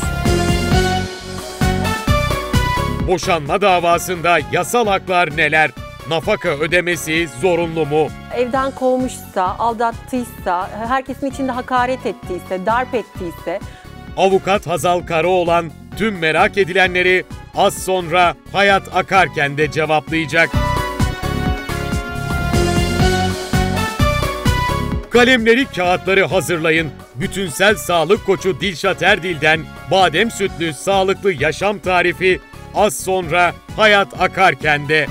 Boşanma davasında yasal haklar neler? Nafaka ödemesi zorunlu mu? Evden kovmuşsa, aldattıysa, herkesin içinde hakaret ettiyse, darp ettiyse... Avukat Hazal Karaoğlan tüm merak edilenleri az sonra Hayat Akarken de cevaplayacak. Kalemleri, kağıtları hazırlayın. Bütünsel sağlık koçu Dilşat Erdil'den badem sütlü sağlıklı yaşam tarifi az sonra Hayat Akarken de.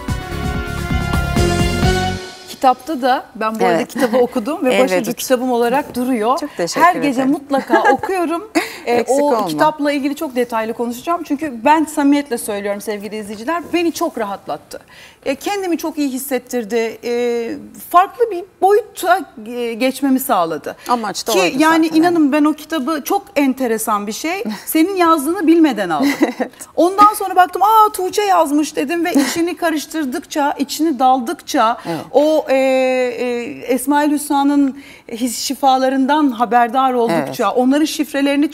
Kitapta da ben bu arada kitabı okudum ve başucu kitabım olarak duruyor. Çok teşekkür Her gece ederim. mutlaka okuyorum. O kitapla ilgili çok detaylı konuşacağım. Çünkü ben samimiyetle söylüyorum sevgili izleyiciler, beni çok rahatlattı. Kendimi çok iyi hissettirdi. Farklı bir boyuta geçmemi sağladı. Amaç da ki oydu yani zaten. inanın ben o kitabı çok enteresan bir şey. Senin yazdığını bilmeden aldım. Ondan sonra baktım Tuğçe yazmış dedim ve içini karıştırdıkça, içini daldıkça o Esma-i Hüsna'nın şifalarından haberdar oldukça, onların şifrelerini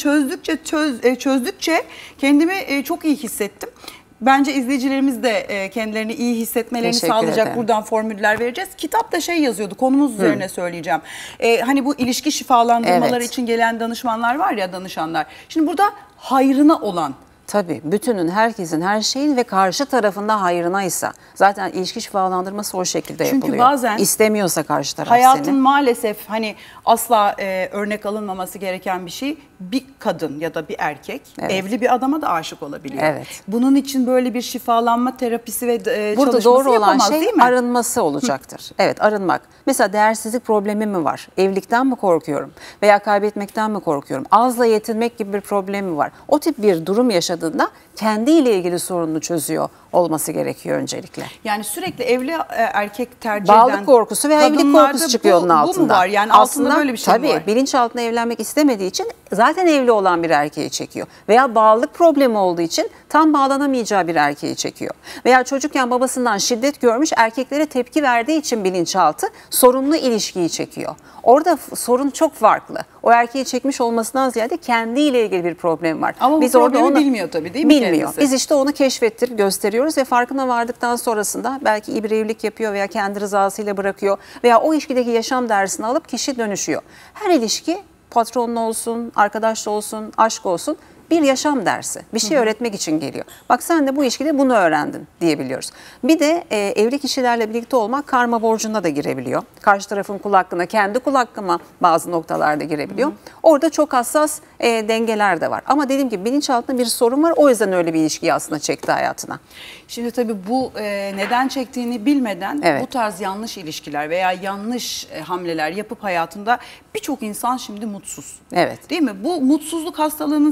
çözdükçe kendimi çok iyi hissettim. Bence izleyicilerimiz de kendilerini iyi hissetmelerini sağlayacak buradan formüller vereceğiz. Kitapta yazıyordu, konumuz üzerine söyleyeceğim. Hani bu ilişki şifalandırmaları için gelen danışmanlar var ya, danışanlar. Şimdi burada hayrına olan. Tabii bütünün, herkesin, her şeyin ve karşı tarafında hayrınaysa zaten ilişki şifalandırması o şekilde yapılıyor. Çünkü bazen istemiyorsa karşı taraf hayatın seni. maalesef hani asla örnek alınmaması gereken bir şey, bir kadın ya da bir erkek evli bir adama da aşık olabiliyor. Evet. Bunun için böyle bir şifalanma terapisi ve burada çalışması doğru olan yapamaz, şey değil mi? arınması olacaktır. Evet, arınmak. Mesela değersizlik problemi mi var? Evlilikten mi korkuyorum? Veya kaybetmekten mi korkuyorum? Azla yetinmek gibi bir problemi mi var? O tip bir durum yaşadığında kendiyle ilgili sorununu çözüyor olması gerekiyor öncelikle. Yani sürekli evli erkek tercih Bağlılık eden korkusu veya evlilik korkusu çıkıyor onun altında. Bu mu var? Yani altında böyle bir şey mi var? Tabii bilinçaltında evlenmek istemediği için zaten evli olan bir erkeği çekiyor. Veya bağlılık problemi olduğu için tam bağlanamayacağı bir erkeği çekiyor. Veya çocukken babasından şiddet görmüş, erkeklere tepki verdiği için bilinçaltı sorunlu ilişkiyi çekiyor. Orada sorun çok farklı. O erkeği çekmiş olmasından ziyade kendiyle ilgili bir problem var. Ama biz bu problemi onu bilmiyor tabii, değil mi bilmiyor. kendisi? Biz işte onu keşfettirip gösteriyoruz ve farkına vardıktan sonrasında belki iyi bir evlilik yapıyor veya kendi rızasıyla bırakıyor veya o ilişkideki yaşam dersini alıp kişi dönüşüyor. Her ilişki patronla olsun, arkadaşla olsun, aşk olsun bir yaşam dersi. Bir şey öğretmek için geliyor. Bak sen de bu ilişkide bunu öğrendin diyebiliyoruz. Bir de evli kişilerle birlikte olmak karma borcuna da girebiliyor. Karşı tarafın kul hakkına, kendi kul hakkıma bazı noktalarda girebiliyor. Orada çok hassas dengeler de var. Ama dediğim gibi bilinçaltında bir sorun var. O yüzden öyle bir ilişkiyi aslında çekti hayatına. Şimdi tabii bu neden çektiğini bilmeden bu tarz yanlış ilişkiler veya yanlış hamleler yapıp hayatında birçok insan şimdi mutsuz. Evet. Değil mi? Bu mutsuzluk hastalığının sebebi bu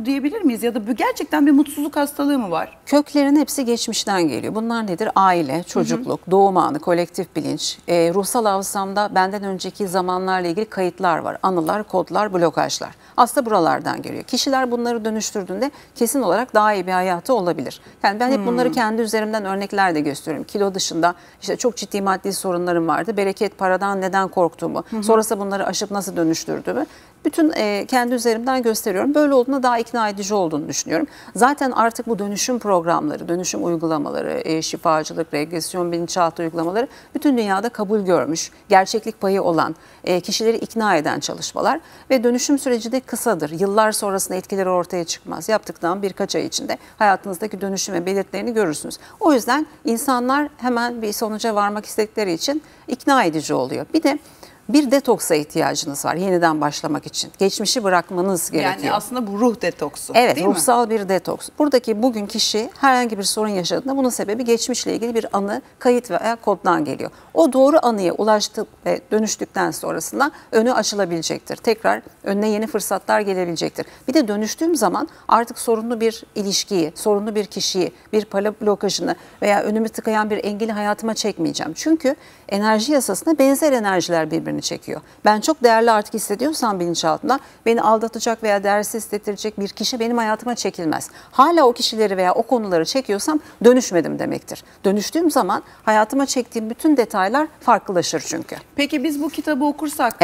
diyebilir miyiz? Ya da bu gerçekten bir mutsuzluk hastalığı mı var? Köklerin hepsi geçmişten geliyor. Bunlar nedir? Aile, çocukluk, doğum anı, kolektif bilinç. Ruhsal hafızamda benden önceki zamanlarla ilgili kayıtlar var. Anılar, kodlar, blokajlar. Aslında buralardan geliyor. Kişiler bunları dönüştürdüğünde kesin olarak daha iyi bir hayatı olabilir. Yani ben hep bunları kendi üzerimden örnekler de gösteriyorum. Kilo dışında işte çok ciddi maddi sorunlarım vardı. Bereket, paradan neden korktuğumu, sonrasında bunları aşıp nasıl dönüştürdüğümü bütün kendi üzerimden gösteriyorum. Böyle olduğunda daha ikna edici olduğunu düşünüyorum. Zaten artık bu dönüşüm programları, dönüşüm uygulamaları, şifacılık, regresyon, bilinçaltı uygulamaları bütün dünyada kabul görmüş, gerçeklik payı olan, kişileri ikna eden çalışmalar ve dönüşüm süreci de kısadır. Yıllar sonrasında etkileri ortaya çıkmaz. Yaptıktan birkaç ay içinde hayatınızdaki dönüşüm ve belirtilerini görürsünüz. O yüzden insanlar hemen bir sonuca varmak istedikleri için ikna edici oluyor. Bir de bir detoksa ihtiyacınız var yeniden başlamak için. Geçmişi bırakmanız gerekiyor. Yani aslında bu ruh detoksu, evet, değil ruhsal mi? bir detoks. Buradaki bugün kişi herhangi bir sorun yaşadığında bunun sebebi geçmişle ilgili bir anı, kayıt veya koddan geliyor. O doğru anıya ulaştık ve dönüştükten sonrasında önü açılabilecektir. Tekrar önüne yeni fırsatlar gelebilecektir. Bir de dönüştüğüm zaman artık sorunlu bir ilişkiyi, sorunlu bir kişiyi, bir para blokajını veya önümü tıkayan bir engeli hayatıma çekmeyeceğim. Çünkü enerji yasasında benzer enerjiler birbirini çekiyor. Ben çok değerli artık hissediyorsam bilinçaltında beni aldatacak veya değersiz hissettirecek bir kişi benim hayatıma çekilmez. Hala o kişileri veya o konuları çekiyorsam dönüşmedim demektir. Dönüştüğüm zaman hayatıma çektiğim bütün detaylar farklılaşır çünkü. Peki biz bu kitabı okursak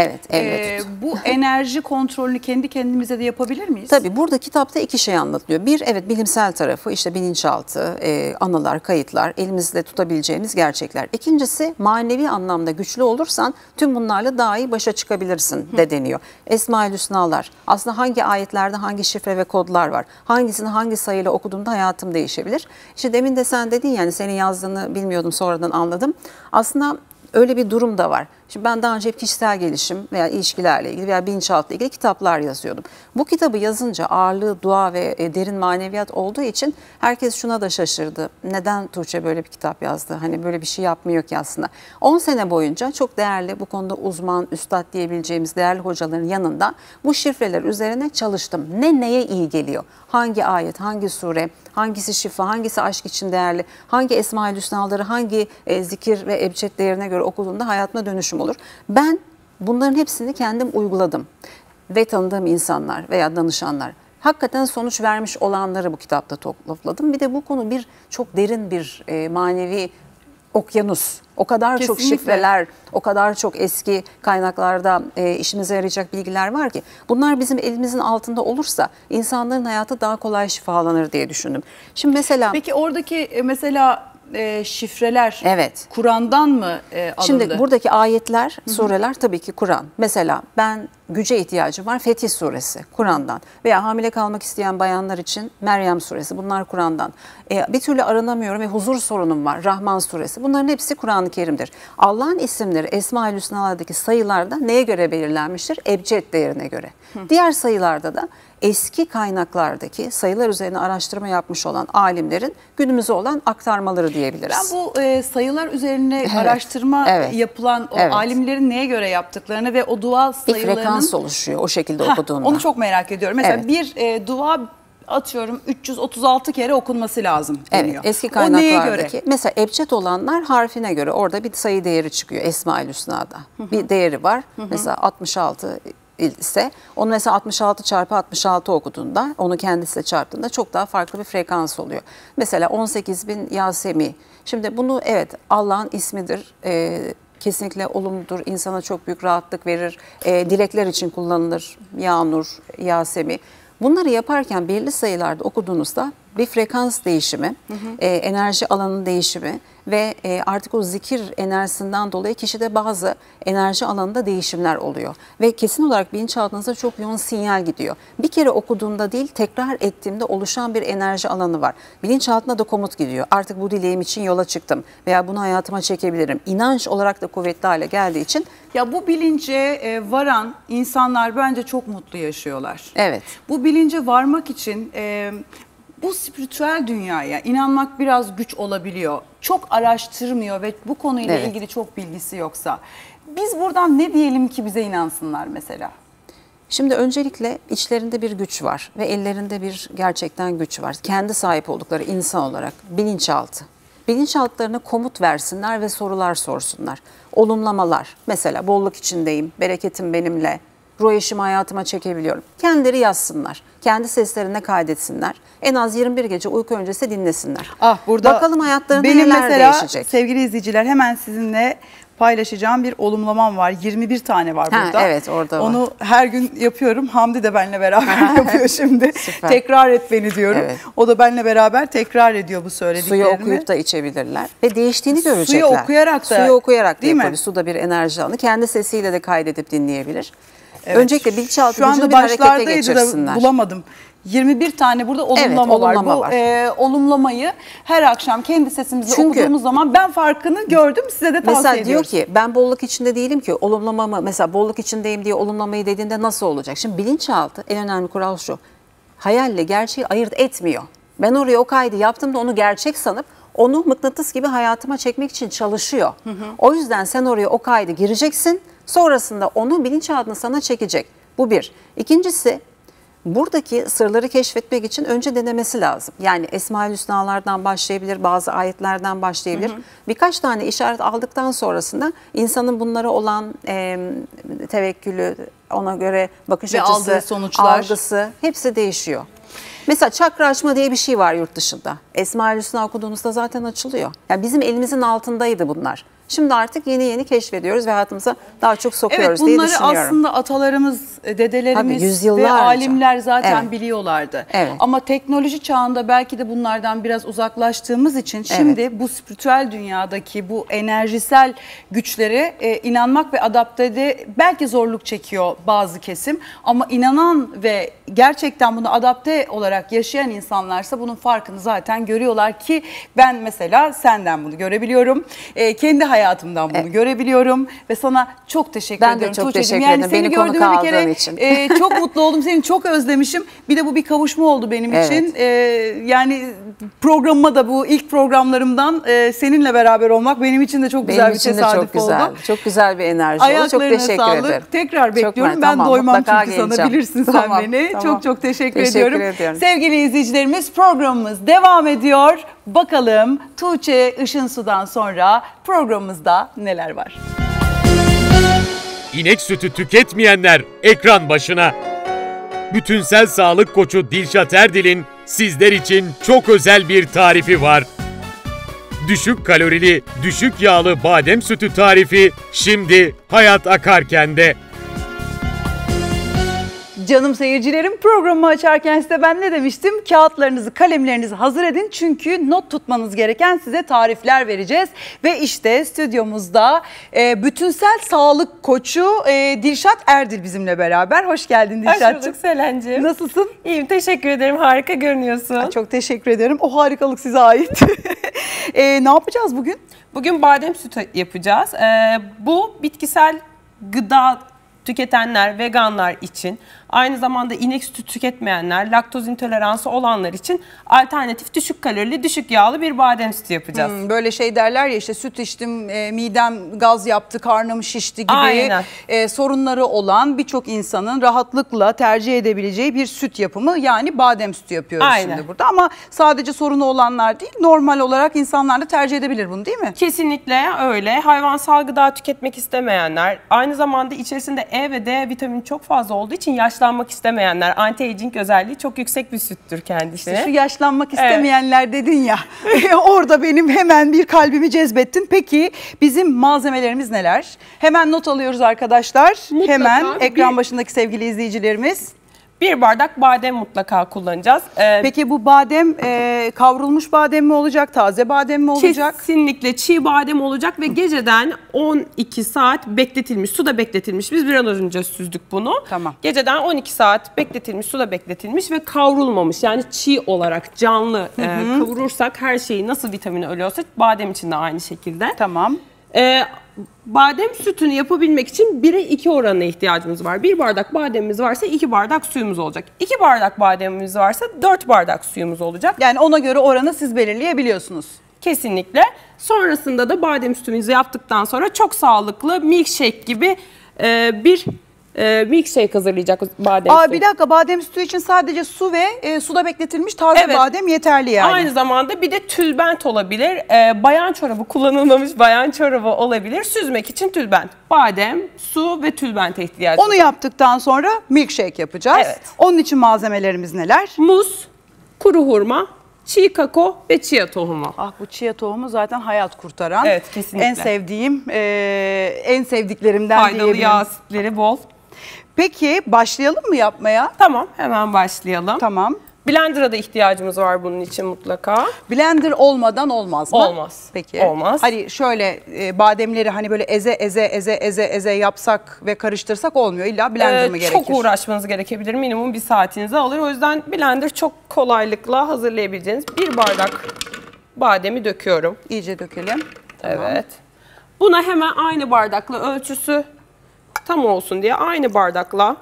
bu enerji kontrolünü kendi kendimize de yapabilir miyiz? Tabii burada kitapta iki şey anlatılıyor. Bir, evet, bilimsel tarafı, işte bilinçaltı, anılar, kayıtlar, elimizde tutabileceğimiz gerçekler. İkincisi, manevi anlamda güçlü olursan tüm bunlarla daha iyi başa çıkabilirsin de deniyor. Esma-ül Hüsnalar, aslında hangi ayetlerde hangi şifre ve kodlar var? Hangisini hangi sayıyla okuduğumda hayatım değişebilir? İşte demin de sen dedin, yani senin yazdığını bilmiyordum, sonradan anladım. Aslında öyle bir durum da var. Şimdi ben daha önce hep kişisel gelişim veya ilişkilerle ilgili veya bilinçaltıyla ilgili kitaplar yazıyordum. Bu kitabı yazınca ağırlığı dua ve derin maneviyat olduğu için herkes şuna da şaşırdı. Neden Tuğçe böyle bir kitap yazdı? Hani böyle bir şey yapmıyor ki aslında. 10 sene boyunca çok değerli, bu konuda uzman, üstad diyebileceğimiz değerli hocaların yanında bu şifreler üzerine çalıştım. Neye iyi geliyor? Hangi ayet, hangi sure, hangisi şifa, hangisi aşk için değerli, hangi Esma-ül Hüsnaları, hangi zikir ve ebced değerine göre okuduğunda hayatına dönüşüm olur. Ben bunların hepsini kendim uyguladım ve tanıdığım insanlar veya danışanlar, hakikaten sonuç vermiş olanları bu kitapta topladım. Bir de bu konu çok derin bir manevi okyanus. O kadar çok şifreler, o kadar çok eski kaynaklarda işimize yarayacak bilgiler var ki bunlar bizim elimizin altında olursa insanların hayatı daha kolay şifalanır diye düşündüm. Şimdi mesela... Peki oradaki mesela şifreler evet, Kur'an'dan mı alındı? Şimdi buradaki ayetler, sureler tabii ki Kur'an. Mesela ben güce ihtiyacım var, Fetih suresi Kur'an'dan. Veya hamile kalmak isteyen bayanlar için Meryem suresi, bunlar Kur'an'dan. Bir türlü aranamıyorum ve huzur sorunum var, Rahman suresi. Bunların hepsi Kur'an-ı Kerim'dir. Allah'ın isimleri Esma-ül Hüsnalardaki sayılarda neye göre belirlenmiştir? Ebced değerine göre. Diğer sayılarda da eski kaynaklardaki sayılar üzerine araştırma yapmış olan alimlerin günümüze olan aktarmaları diyebiliriz. Ben bu sayılar üzerine araştırma yapılan o alimlerin neye göre yaptıklarını ve o dua sayılarının... Bir frekans oluşuyor o şekilde okuduğunda. Onu çok merak ediyorum. Mesela bir dua atıyorum 336 kere okunması lazım deniyor. Evet, eski kaynaklardaki. Mesela ebced olanlar harfine göre orada bir sayı değeri çıkıyor Esma-ül Hüsna'da. Bir değeri var. Mesela 66 ise onu mesela 66 çarpı 66 okuduğunda, onu kendisiyle çarptığında çok daha farklı bir frekans oluyor. Mesela 18.000 Yasemi. Şimdi bunu Allah'ın ismidir. Kesinlikle olumludur. İnsana çok büyük rahatlık verir. Dilekler için kullanılır. Yağnur, Yasemi. Bunları yaparken belirli sayılarda okuduğunuzda bir frekans değişimi, enerji alanının değişimi ve artık o zikir enerjisinden dolayı kişide bazı enerji alanında değişimler oluyor. Ve kesin olarak bilinçaltınıza çok yoğun sinyal gidiyor. Bir kere okuduğumda değil, tekrar ettiğimde oluşan bir enerji alanı var. Bilinçaltına da komut gidiyor. Artık bu dileğim için yola çıktım veya bunu hayatıma çekebilirim. İnanç olarak da kuvvetli hale geldiği için. Ya bu bilince varan insanlar bence çok mutlu yaşıyorlar. Evet. Bu bilince varmak için... bu spiritüel dünyaya inanmak biraz güç olabiliyor. Çok araştırmıyor ve bu konuyla ilgili çok bilgisi yoksa. Biz buradan ne diyelim ki bize inansınlar mesela? Şimdi öncelikle içlerinde bir güç var ve ellerinde bir gerçekten güç var. Kendi sahip oldukları insan olarak bilinçaltı. Bilinçaltlarına komut versinler ve sorular sorsunlar. Olumlamalar, mesela bolluk içindeyim, bereketim benimle, ruh eşimi hayatıma çekebiliyorum. Kendileri yazsınlar, kendi seslerine kaydetsinler. En az 21 gece uyku öncesi dinlesinler. Burada bakalım hayatlarında benim neler mesela, değişecek. sevgili izleyiciler, hemen sizinle paylaşacağım bir olumlamam var. 21 tane var burada. Evet, orada var. Onu her gün yapıyorum. Hamdi de benimle beraber yapıyor şimdi. Tekrar et beni diyorum. Evet. O da benimle beraber tekrar ediyor bu söylediklerini. Suyu okuyup da içebilirler ve değiştiğini görecekler. Suyu okuyarak da. Suyu okuyarak da yapabilir. Su da bir enerji alanı. Kendi sesiyle de kaydedip dinleyebilir. Evet. Öncelikle bilinçaltı Şu anda gücünü bir harekete da geçirsinler. bulamadım. 21 tane burada olumlama var. Bu olumlamayı her akşam kendi sesimizle okuduğumuz zaman ben farkını gördüm, size de tavsiye ediyorum. Mesela diyor ki ben bolluk içinde değilim ki, olumlamamı mesela bolluk içindeyim diye olumlamayı dediğinde nasıl olacak? Şimdi bilinçaltı, en önemli kural şu: hayalle gerçeği ayırt etmiyor. Ben oraya o kaydı yaptığımda onu gerçek sanıp onu mıknatıs gibi hayatıma çekmek için çalışıyor. O yüzden sen oraya o kaydı gireceksin, sonrasında onu bilinçaltına sana çekecek. Bu bir. İkincisi, buradaki sırları keşfetmek için önce denemesi lazım. Yani Esma-ül Hüsnalardan başlayabilir, bazı ayetlerden başlayabilir. Birkaç tane işaret aldıktan sonrasında insanın bunlara olan tevekkülü, ona göre bakış açısı, algısı hepsi değişiyor. Mesela çakra açma diye bir şey var yurt dışında. Esma-ül Hüsna okuduğunuzda zaten açılıyor. Yani bizim elimizin altındaydı bunlar. Şimdi artık yeni yeni keşfediyoruz ve hayatımıza daha çok sokuyoruz diye düşünüyorum. Bunları aslında atalarımız, dedelerimiz ve alimler zaten biliyorlardı. Ama teknoloji çağında belki de bunlardan biraz uzaklaştığımız için şimdi bu spiritüel dünyadaki bu enerjisel güçlere inanmak ve adapte belki zorluk çekiyor bazı kesim. Ama inanan ve gerçekten bunu adapte olarak yaşayan insanlarsa bunun farkını zaten görüyorlar ki ben mesela senden bunu görebiliyorum. Kendi hayatımdan bunu görebiliyorum ve sana çok teşekkür ediyorum. Ben de çok Tuğçe'cim. teşekkür ederim. Seni Beni konuk gördüğüme bir aldığın kere için. çok mutlu oldum. Seni çok özlemişim. Bir de bu bir kavuşma oldu benim için. Yani programıma da bu ilk programlarımdan seninle beraber olmak benim için de çok güzel bir tesadüf oldu. Çok güzel bir enerji oldu. Çok teşekkür ederim. Tekrar bekliyorum. Ben doymam çünkü sana, bilirsin sen beni. Çok teşekkür ediyorum. Sevgili izleyicilerimiz, programımız devam ediyor. Bakalım Tuğçe Işınsu'dan sonra programımızda neler var? İnek sütü tüketmeyenler ekran başına. Bütünsel sağlık koçu Dilşat Erdil'in sizler için çok özel bir tarifi var. Düşük kalorili, düşük yağlı badem sütü tarifi şimdi Hayat Akarken'de. Canım seyircilerim, programımı açarken size ben ne demiştim? Kağıtlarınızı, kalemlerinizi hazır edin. Çünkü not tutmanız gereken size tarifler vereceğiz. Ve işte stüdyomuzda bütünsel sağlık koçu Dilşat Erdil bizimle beraber. Hoş geldin Dilşat'cığım. Hoş bulduk Selen'cim. Nasılsın? İyiyim, teşekkür ederim. Harika görünüyorsun. Çok teşekkür ederim. O harikalık size ait. Ne yapacağız bugün? Bugün badem sütü yapacağız. Bu bitkisel gıda tüketenler, veganlar için, aynı zamanda inek sütü tüketmeyenler, laktoz intoleransı olanlar için alternatif düşük kalorili, düşük yağlı bir badem sütü yapacağız. Böyle şey derler ya, işte süt içtim, midem gaz yaptı, karnım şişti gibi sorunları olan birçok insanın rahatlıkla tercih edebileceği bir süt yapımı, yani badem sütü yapıyoruz şimdi burada. Ama sadece sorunu olanlar değil, normal olarak insanlar da tercih edebilir bunu, değil mi? Kesinlikle öyle. Hayvansal gıda tüketmek istemeyenler, aynı zamanda içerisinde E ve D vitamini çok fazla olduğu için yaşlanmak istemeyenler, anti-aging özelliği çok yüksek bir süttür kendisi. İşte şu yaşlanmak istemeyenler dedin ya, orada benim hemen bir kalbimi cezbettin. Peki bizim malzemelerimiz neler? Hemen not alıyoruz arkadaşlar. Mutlaka, hemen ekran başındaki sevgili izleyicilerimiz. 1 bardak badem mutlaka kullanacağız. Peki bu badem kavrulmuş badem mi olacak, taze badem mi olacak? Kesinlikle çiğ badem olacak ve geceden 12 saat bekletilmiş, suda bekletilmiş. Biz bir an önce süzdük bunu. Tamam. Geceden 12 saat bekletilmiş, suda bekletilmiş ve kavrulmamış. Yani çiğ olarak canlı kavurursak her şeyi nasıl vitamini ölüyorsa badem için de aynı şekilde. Tamam. Badem sütünü yapabilmek için 1'e 2 oranına ihtiyacımız var. 1 bardak bademimiz varsa 2 bardak suyumuz olacak. 2 bardak bademimiz varsa 4 bardak suyumuz olacak. Yani ona göre oranı siz belirleyebiliyorsunuz. Kesinlikle. Sonrasında da badem sütümüzü yaptıktan sonra çok sağlıklı milkshake gibi bir milkshake hazırlayacak badem sütü. Bir dakika, badem sütü için sadece su ve suda bekletilmiş taze badem yeterli yani. Aynı zamanda bir de tülbent olabilir. Bayan çorabı, kullanılmamış bayan çorabı olabilir. Süzmek için tülbent. Badem, su ve tülbente ihtiyacımız var. Onu yaptıktan sonra milkshake yapacağız. Evet. Onun için malzemelerimiz neler? Muz, kuru hurma, çiğ kakao ve chia tohumu. Bu chia tohumu zaten hayat kurtaran. Evet, kesinlikle. En sevdiğim, en sevdiklerimden Faydalı diyebilirim. yağ asitleri bol. Peki başlayalım mı yapmaya? Tamam, hemen başlayalım. Tamam. Blender'a da ihtiyacımız var bunun için mutlaka. Blender olmadan olmaz mı? Olmaz. Peki. Olmaz. Hani şöyle bademleri hani böyle eze yapsak ve karıştırsak olmuyor. İlla blender mı gerekir? Çok uğraşmanız gerekebilir. Minimum 1 saatinizi alır. O yüzden blender çok kolaylıkla hazırlayabileceğiniz 1 bardak bademi döküyorum. İyice dökelim. Tamam. Evet. Buna hemen aynı bardakla ölçüsü tam olsun diye aynı bardakla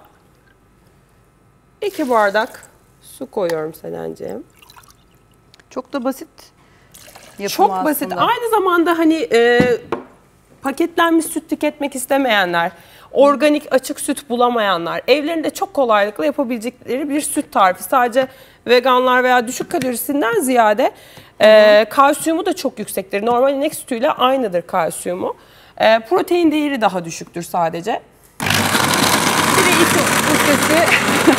2 bardak su koyuyorum Selen'ciğim. Çok da basit yapımı Çok aslında. basit. Aynı zamanda hani paketlenmiş süt tüketmek istemeyenler, organik açık süt bulamayanlar, evlerinde çok kolaylıkla yapabilecekleri bir süt tarifi. Sadece veganlar veya düşük kalorisinden ziyade kalsiyumu da çok yüksektir. Normal inek sütüyle aynıdır kalsiyumu. Protein değeri daha düşüktür sadece. Bir de üstesi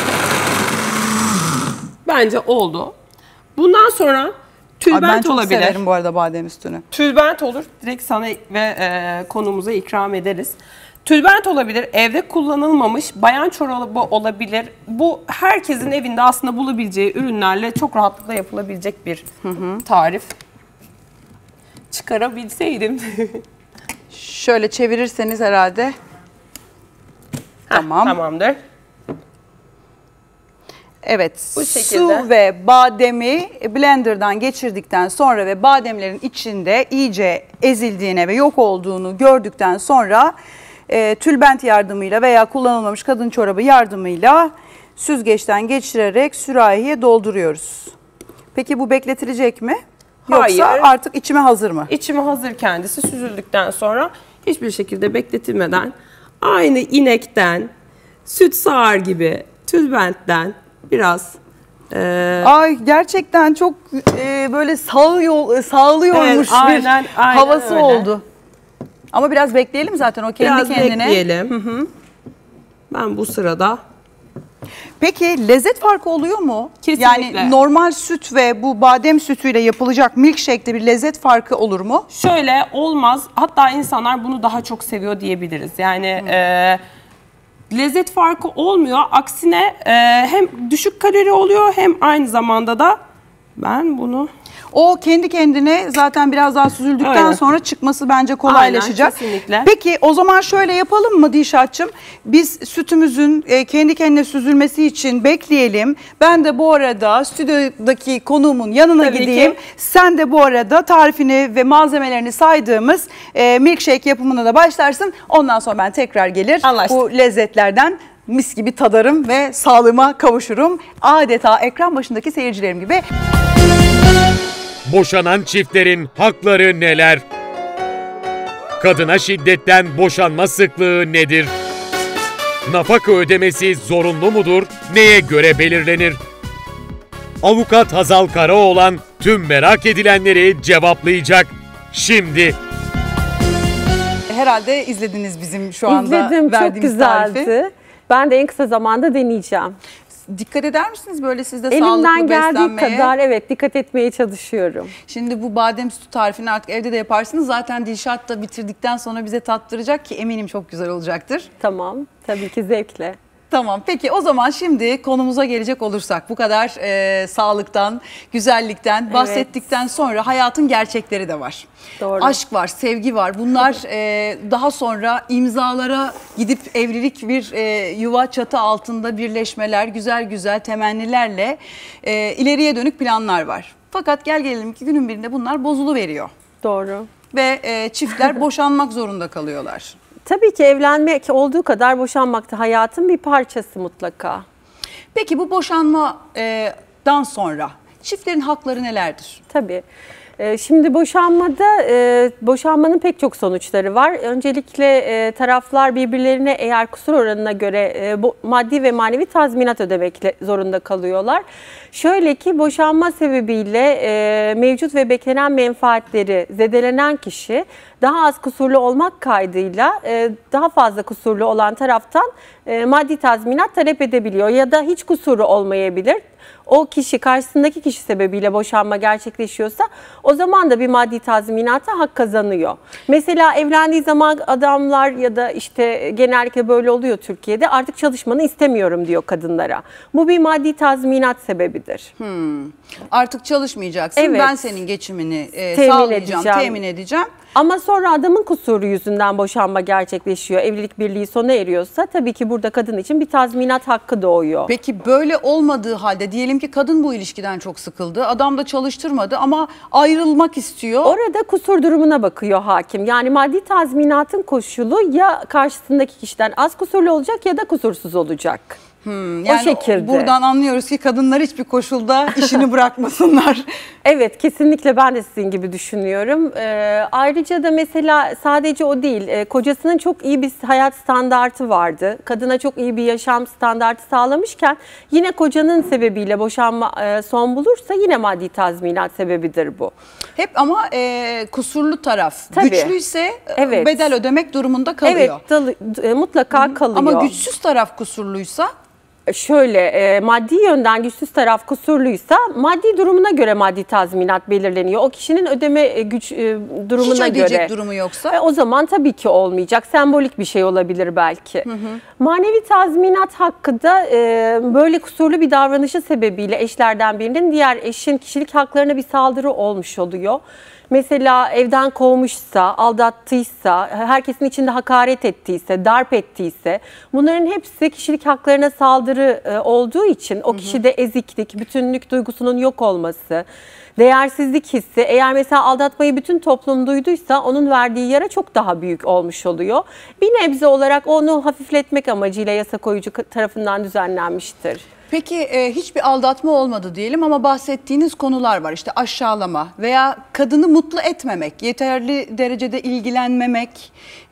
bence oldu. Bundan sonra tülbent ben çok olabilir. severim bu arada badem üstünü. Tülbent olur. Direkt sana ve konumuza ikram ederiz. Tülbent olabilir. Evde kullanılmamış bayan çorabı olabilir. Bu herkesin evinde aslında bulabileceği ürünlerle çok rahatlıkla yapılabilecek bir tarif. Çıkarabilseydim. Şöyle çevirirseniz herhalde. Tamam. Tamamdır. Evet, Bu şekilde. su ve bademi blenderdan geçirdikten sonra ve bademlerin içinde iyice ezildiğine ve yok olduğunu gördükten sonra tülbent yardımıyla veya kullanılmamış kadın çorabı yardımıyla süzgeçten geçirerek sürahiye dolduruyoruz. Peki bu bekletilecek mi? Yoksa Hayır. artık içime hazır mı? İçime hazır kendisi süzüldükten sonra hiçbir şekilde bekletilmeden aynı inekten, süt sağar gibi tülbentten biraz Ay gerçekten çok böyle sağlıyormuş evet, aynen havası öyle. oldu. Ama biraz bekleyelim zaten o kendi biraz kendine. bekleyelim. Ben bu sırada. Peki lezzet farkı oluyor mu? Kesinlikle. Yani normal süt ve bu badem sütüyle yapılacak milkshake'te bir lezzet farkı olur mu? Şöyle olmaz. Hatta insanlar bunu daha çok seviyor diyebiliriz. Yani lezzet farkı olmuyor. Aksine hem düşük kalori oluyor hem aynı zamanda da ben bunu... O kendi kendine zaten biraz daha süzüldükten Öyle. sonra çıkması bence kolaylaşacak. Aynen, kesinlikle. Peki o zaman şöyle yapalım mı Dilşat'cığım? Biz sütümüzün kendi kendine süzülmesi için bekleyelim. Ben de bu arada stüdyodaki konuğumun yanına Tabii gideyim. ki. Sen de bu arada tarifini ve malzemelerini saydığımız milkshake yapımına da başlarsın. Ondan sonra ben tekrar gelir. Anlaştık. Bu lezzetlerden mis gibi tadarım ve sağlığıma kavuşurum. Adeta ekran başındaki seyircilerim gibi. Boşanan çiftlerin hakları neler? Kadına şiddetten boşanma sıklığı nedir? Nafaka ödemesi zorunlu mudur? Neye göre belirlenir? Avukat Hazal Karaoğlan tüm merak edilenleri cevaplayacak. Şimdi. Herhalde izlediniz bizim şu anda İzledim, çok verdiğimiz güzeldi. tarifi. Ben de en kısa zamanda deneyeceğim. Dikkat eder misiniz böyle siz de Elimden sağlıklı geldiği beslenmeye? kadar evet dikkat etmeye çalışıyorum. Şimdi bu badem sütü tarifini artık evde de yaparsınız. Zaten Dilşat da bitirdikten sonra bize tattıracak ki eminim çok güzel olacaktır. Tamam, tabii ki zevkle. Tamam, peki o zaman şimdi konumuza gelecek olursak bu kadar sağlıktan, güzellikten bahsettikten sonra hayatın gerçekleri de var. Doğru. Aşk var, sevgi var. Bunlar daha sonra imzalara gidip evlilik bir yuva çatı altında birleşmeler, güzel güzel temennilerle ileriye dönük planlar var. Fakat gel gelelim ki günün birinde bunlar bozuluveriyor. Doğru. Ve çiftler boşanmak zorunda kalıyorlar. Tabii ki evlenmek olduğu kadar boşanmak da hayatın bir parçası mutlaka. Peki bu boşanmadan sonra çiftlerin hakları nelerdir? Tabii. Şimdi boşanmanın pek çok sonuçları var. Öncelikle taraflar birbirlerine eğer kusur oranına göre maddi ve manevi tazminat ödemek zorunda kalıyorlar. Şöyle ki boşanma sebebiyle mevcut ve beklenen menfaatleri zedelenen kişi daha az kusurlu olmak kaydıyla daha fazla kusurlu olan taraftan maddi tazminat talep edebiliyor ya da hiç kusuru olmayabilir. O kişi karşısındaki kişi sebebiyle boşanma gerçekleşiyorsa o zaman da bir maddi tazminata hak kazanıyor. Mesela evlendiği zaman adamlar ya da işte genellikle böyle oluyor Türkiye'de, artık çalışmanı istemiyorum diyor kadınlara. Bu bir maddi tazminat sebebidir. Artık çalışmayacaksın, Evet. ben senin geçimini sağlayacağım, temin edeceğim. Ama sonra adamın kusuru yüzünden boşanma gerçekleşiyor, evlilik birliği sona eriyorsa tabii ki burada kadın için bir tazminat hakkı doğuyor. Peki böyle olmadığı halde diyelim ki kadın bu ilişkiden çok sıkıldı, adam da çalıştırmadı ama ayrılmak istiyor. Orada kusur durumuna bakıyor hakim. Yani maddi tazminatın koşulu ya karşısındaki kişiden az kusurlu olacak ya da kusursuz olacak. Yani o şekilde. Buradan anlıyoruz ki kadınlar hiçbir koşulda işini bırakmasınlar. Evet, kesinlikle ben de sizin gibi düşünüyorum. Ayrıca da mesela sadece o değil, kocasının çok iyi bir hayat standartı vardı. Kadına çok iyi bir yaşam standartı sağlamışken yine kocanın sebebiyle boşanma son bulursa yine maddi tazminat sebebidir bu. Hep ama kusurlu taraf Tabii. güçlüyse Evet. bedel ödemek durumunda kalıyor. Evet, mutlaka kalıyor. Ama güçsüz taraf kusurluysa? Şöyle, maddi yönden güçsüz taraf kusurluysa maddi durumuna göre maddi tazminat belirleniyor. O kişinin ödeme durumuna Hiç göre. ödeyecek durumu yoksa? O zaman tabii ki olmayacak. Sembolik bir şey olabilir belki. Manevi tazminat hakkı da böyle kusurlu bir davranışı sebebiyle eşlerden birinin diğer eşin kişilik haklarına bir saldırı olmuş oluyor. Mesela evden kovmuşsa, aldattıysa, herkesin içinde hakaret ettiyse, darp ettiyse bunların hepsi kişilik haklarına saldırı olduğu için o kişide eziklik, bütünlük duygusunun yok olması, değersizlik hissi, eğer mesela aldatmayı bütün toplum duyduysa onun verdiği yara çok daha büyük olmuş oluyor. Bir nebze olarak onu hafifletmek amacıyla yasa koyucu tarafından düzenlenmiştir. Peki hiçbir aldatma olmadı diyelim ama bahsettiğiniz konular var. İşte aşağılama veya kadını mutlu etmemek, yeterli derecede ilgilenmemek,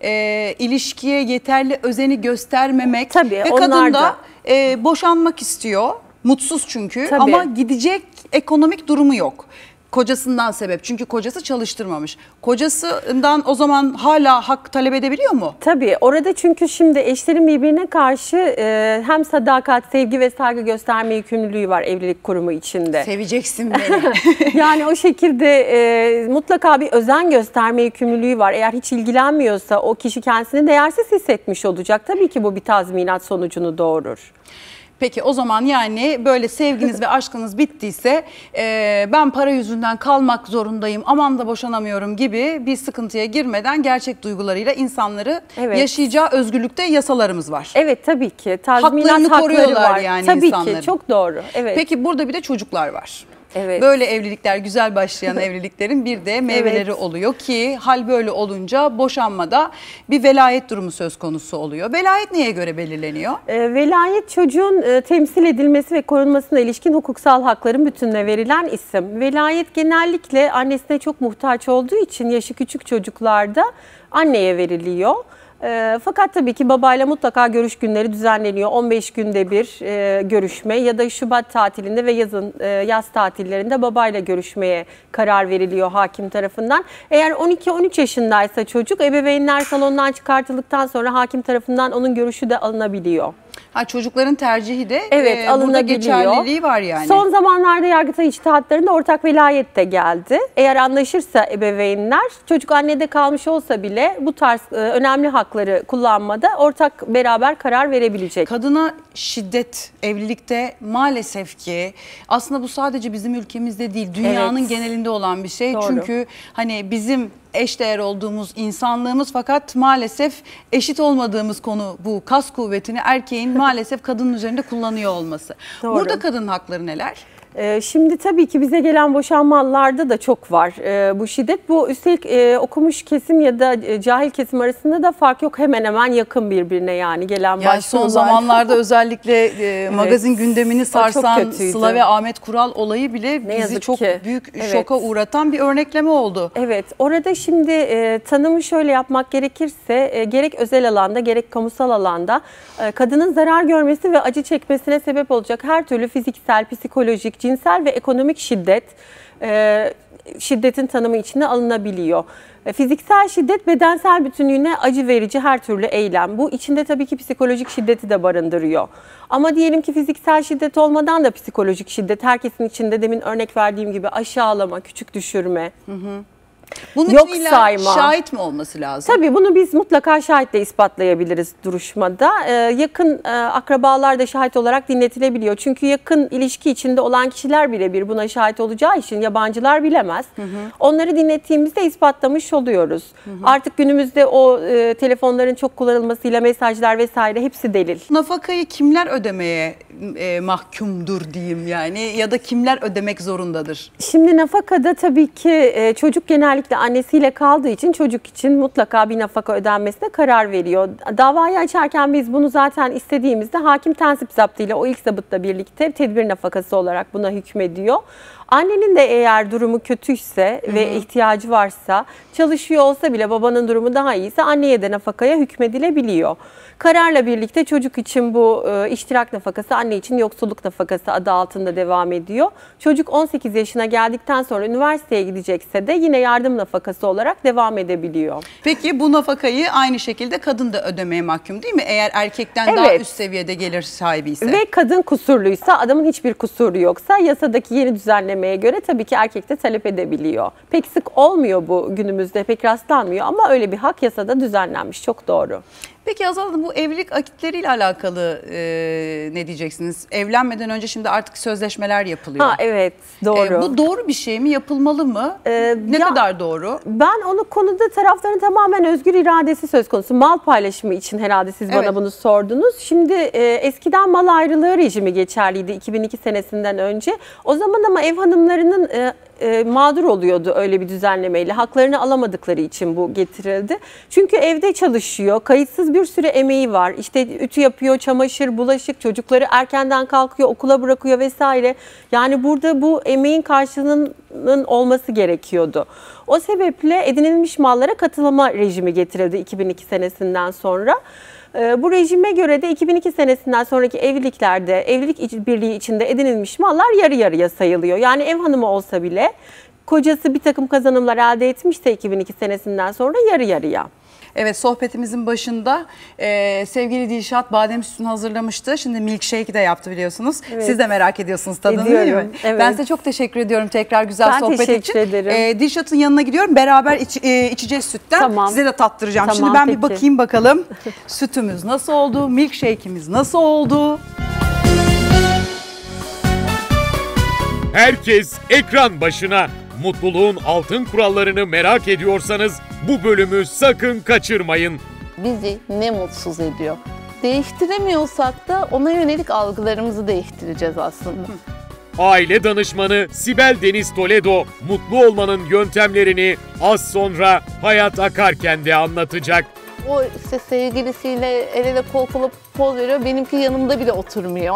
ilişkiye yeterli özeni göstermemek. Tabii, ve onlar kadın da da. Boşanmak istiyor, mutsuz çünkü Tabii. ama gidecek ekonomik durumu yok. Kocasından sebep. Çünkü kocası çalıştırmamış. Kocasından o zaman hala hak talep edebiliyor mu? Tabii orada çünkü şimdi eşlerin birbirine karşı hem sadakat, sevgi ve saygı gösterme yükümlülüğü var evlilik kurumu içinde. Seveceksin beni. Yani o şekilde mutlaka bir özen gösterme yükümlülüğü var. Eğer hiç ilgilenmiyorsa o kişi kendisini değersiz hissetmiş olacak. Tabii ki bu bir tazminat sonucunu doğurur. Peki o zaman yani böyle sevginiz ve aşkınız bittiyse ben para yüzünden kalmak zorundayım, aman da boşanamıyorum gibi bir sıkıntıya girmeden gerçek duygularıyla insanları yaşayacağı özgürlükte yasalarımız var. Evet, tabii ki. Tazminat Haklarını hakları koruyorlar var. yani tabii insanların. ki, çok doğru. Evet. Peki burada bir de çocuklar var. Evet. Böyle evlilikler, güzel başlayan evliliklerin bir de meyveleri oluyor ki hal böyle olunca boşanmada bir velayet durumu söz konusu oluyor. Velayet neye göre belirleniyor? Velayet çocuğun temsil edilmesi ve korunmasına ilişkin hukuksal hakların bütününe verilen isim. Velayet genellikle annesine çok muhtaç olduğu için yaşı küçük çocuklarda anneye veriliyor. Fakat tabii ki babayla mutlaka görüş günleri düzenleniyor. 15 günde bir görüşme ya da Şubat tatilinde ve yaz tatillerinde babayla görüşmeye karar veriliyor hakim tarafından. Eğer 12-13 yaşındaysa çocuk ebeveynler salondan çıkartıldıktan sonra hakim tarafından onun görüşü de alınabiliyor. Çocukların tercihi de evet, burada geçerliliği var yani. Son zamanlarda Yargıtay içtihatlarında ortak velayet de geldi. Eğer anlaşırsa ebeveynler çocuk annede kalmış olsa bile bu tarz önemli hakları kullanmada ortak beraber karar verebilecek. Kadına şiddet evlilikte maalesef ki aslında bu sadece bizim ülkemizde değil dünyanın genelinde olan bir şey. Doğru. Çünkü hani bizim eşdeğer olduğumuz insanlığımız fakat maalesef eşit olmadığımız konu bu kas kuvvetini erkeğin maalesef kadının üzerinde kullanıyor olması. Doğru. Burada kadın hakları neler? Şimdi tabii ki bize gelen boşanmalarda da çok var bu şiddet. Bu üstelik okumuş kesim ya da cahil kesim arasında da fark yok. Hemen hemen yakın birbirine yani gelen başvurular. Son zamanlarda özellikle magazin gündemini sarsan Sıla ve Ahmet Kural olayı bile bizi çok büyük şoka uğratan bir örnekleme oldu. Evet, orada şimdi tanımı şöyle yapmak gerekirse gerek özel alanda gerek kamusal alanda kadının zarar görmesi ve acı çekmesine sebep olacak her türlü fiziksel, psikolojik, cinsel ve ekonomik şiddet şiddetin tanımı içine alınabiliyor. Fiziksel şiddet bedensel bütünlüğüne acı verici her türlü eylem. Bu içinde tabii ki psikolojik şiddeti de barındırıyor. Ama diyelim ki fiziksel şiddet olmadan da psikolojik şiddet, herkesin içinde demin örnek verdiğim gibi aşağılama, küçük düşürme. Bunun yok için sayma. Şahit mi olması lazım? Tabii bunu biz mutlaka şahitle ispatlayabiliriz duruşmada. Yakın akrabalar da şahit olarak dinletilebiliyor. Çünkü yakın ilişki içinde olan kişiler birebir buna şahit olacağı için yabancılar bilemez. Onları dinlettiğimizde ispatlamış oluyoruz. Artık günümüzde o telefonların çok kullanılmasıyla mesajlar vesaire hepsi delil. Nafakayı kimler ödemeye mahkumdur diyeyim yani ya da kimler ödemek zorundadır? Şimdi nafakada tabii ki çocuk genellikle annesiyle kaldığı için çocuk için mutlaka bir nafaka ödenmesine karar veriyor. Davayı açarken biz bunu zaten istediğimizde hakim tensip zaptıyla o ilk zabıtla birlikte tedbir nafakası olarak buna hükmediyor. Annenin de eğer durumu kötüyse ve ihtiyacı varsa, çalışıyor olsa bile babanın durumu daha iyiyse anneye de nafakaya hükmedilebiliyor. Kararla birlikte çocuk için bu iştirak nafakası, anne için yoksulluk nafakası adı altında devam ediyor. Çocuk 18 yaşına geldikten sonra üniversiteye gidecekse de yine yardım nafakası olarak devam edebiliyor. Peki bu nafakayı aynı şekilde kadın da ödemeye mahkum değil mi? Eğer erkekten daha üst seviyede gelir sahibi ise. Ve kadın kusurluysa, adamın hiçbir kusuru yoksa yasadaki yeni düzenlemeye göre tabii ki erkek de talep edebiliyor. Pek sık olmuyor bu günümüzde, pek rastlanmıyor ama öyle bir hak yasada düzenlenmiş, çok doğru. Peki Azal Hanım, bu evlilik akitleriyle alakalı ne diyeceksiniz? Evlenmeden önce şimdi artık sözleşmeler yapılıyor. Ha, evet, doğru. Bu doğru bir şey mi? Yapılmalı mı? Ne kadar doğru? Ben onu konuda tarafların tamamen özgür iradesi söz konusu. Mal paylaşımı için herhalde siz bana bunu sordunuz. Şimdi eskiden mal ayrılığı rejimi geçerliydi 2002 senesinden önce. O zaman ama ev hanımlarının mağdur oluyordu öyle bir düzenlemeyle. Haklarını alamadıkları için bu getirildi. Çünkü evde çalışıyor, kayıtsız bir sürü emeği var. İşte ütü yapıyor, çamaşır, bulaşık, çocukları erkenden kalkıyor, okula bırakıyor vesaire. Yani burada bu emeğin karşılığının olması gerekiyordu. O sebeple edinilmiş mallara katılma rejimi getirildi 2002 senesinden sonra. Bu rejime göre de 2002 senesinden sonraki evliliklerde, evlilik birliği içinde edinilmiş mallar yarı yarıya sayılıyor. Yani ev hanımı olsa bile kocası bir takım kazanımlar elde etmişse 2002 senesinden sonra yarı yarıya. Evet, sohbetimizin başında sevgili Dilşat badem sütünü hazırlamıştı. Şimdi milkshake de yaptı biliyorsunuz. Evet. Siz de merak ediyorsunuz tadını değil mi? Evet. Ben size çok teşekkür ediyorum tekrar güzel sohbet için. Ben teşekkür ederim. Dilşat'ın yanına gidiyorum. Beraber içeceğiz sütten. Tamam. Size de tattıracağım. Tamam, şimdi ben peki. bir bakayım bakalım. Sütümüz nasıl oldu? Milkshake'imiz nasıl oldu? Herkes ekran başına. Mutluluğun altın kurallarını merak ediyorsanız bu bölümü sakın kaçırmayın. Bizi ne mutsuz ediyor? Değiştiremiyorsak da ona yönelik algılarımızı değiştireceğiz aslında. Aile danışmanı Sibel Deniz Toledo mutlu olmanın yöntemlerini az sonra Hayat Akarken de anlatacak. O işte sevgilisiyle el ele kol kola poz veriyor. Benimki yanımda bile oturmuyor.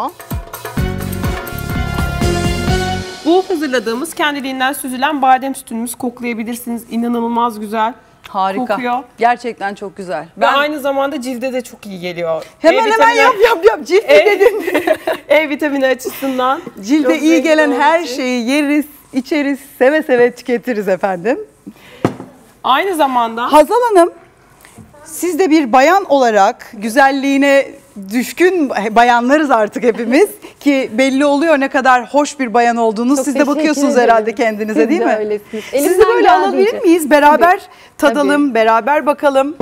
Bu hazırladığımız kendiliğinden süzülen badem sütünümüz, koklayabilirsiniz. İnanılmaz güzel. Harika. Kokuyor. Gerçekten çok güzel. Ve aynı zamanda cilde de çok iyi geliyor. Hemen yap. Cilde dedin. E vitamini açısından. Cilde çok iyi gelen zengin her olduğu için. şeyi yeriz, içeriz, seve seve tüketiriz efendim. Aynı zamanda Hazal Hanım, siz de bir bayan olarak güzelliğine düşkün bayanlarız artık hepimiz ki belli oluyor ne kadar hoş bir bayan olduğunuz. Çok Siz de teşekkür bakıyorsunuz ederim. herhalde kendinize Siz değil de mi? öylesiniz. Siz de Elimden böyle alabilir geldiğince. miyiz? Beraber tadalım, Tabii. beraber bakalım.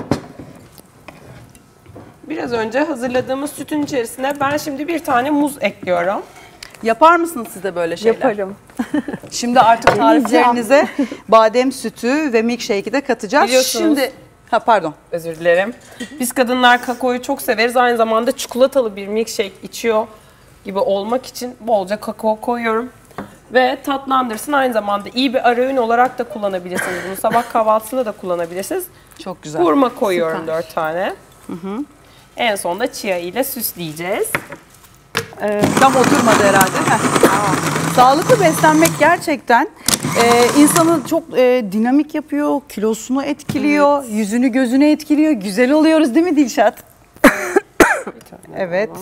biraz önce hazırladığımız sütün içerisine ben şimdi bir tane muz ekliyorum. Yapar mısınız siz de böyle şeyler? Yaparım. Şimdi artık tariflerinize badem sütü ve milkshake'i de katacağız. Biliyorsunuz. Şimdi pardon. Özür dilerim. Biz kadınlar kakaoyu çok severiz. Aynı zamanda çikolatalı bir milkshake içiyor gibi olmak için bolca kakao koyuyorum. ve tatlandırsın. Aynı zamanda iyi bir ara öğün olarak da kullanabilirsiniz bunu. Sabah kahvaltısında da kullanabilirsiniz. Çok güzel. Hurma koyuyorum 4 tane. En sonunda chia ile süsleyeceğiz. Tam oturmadı herhalde. Sağlıklı beslenmek gerçekten insanı çok dinamik yapıyor, kilosunu etkiliyor, yüzünü gözünü etkiliyor. Güzel oluyoruz değil mi Dilşat? Evet.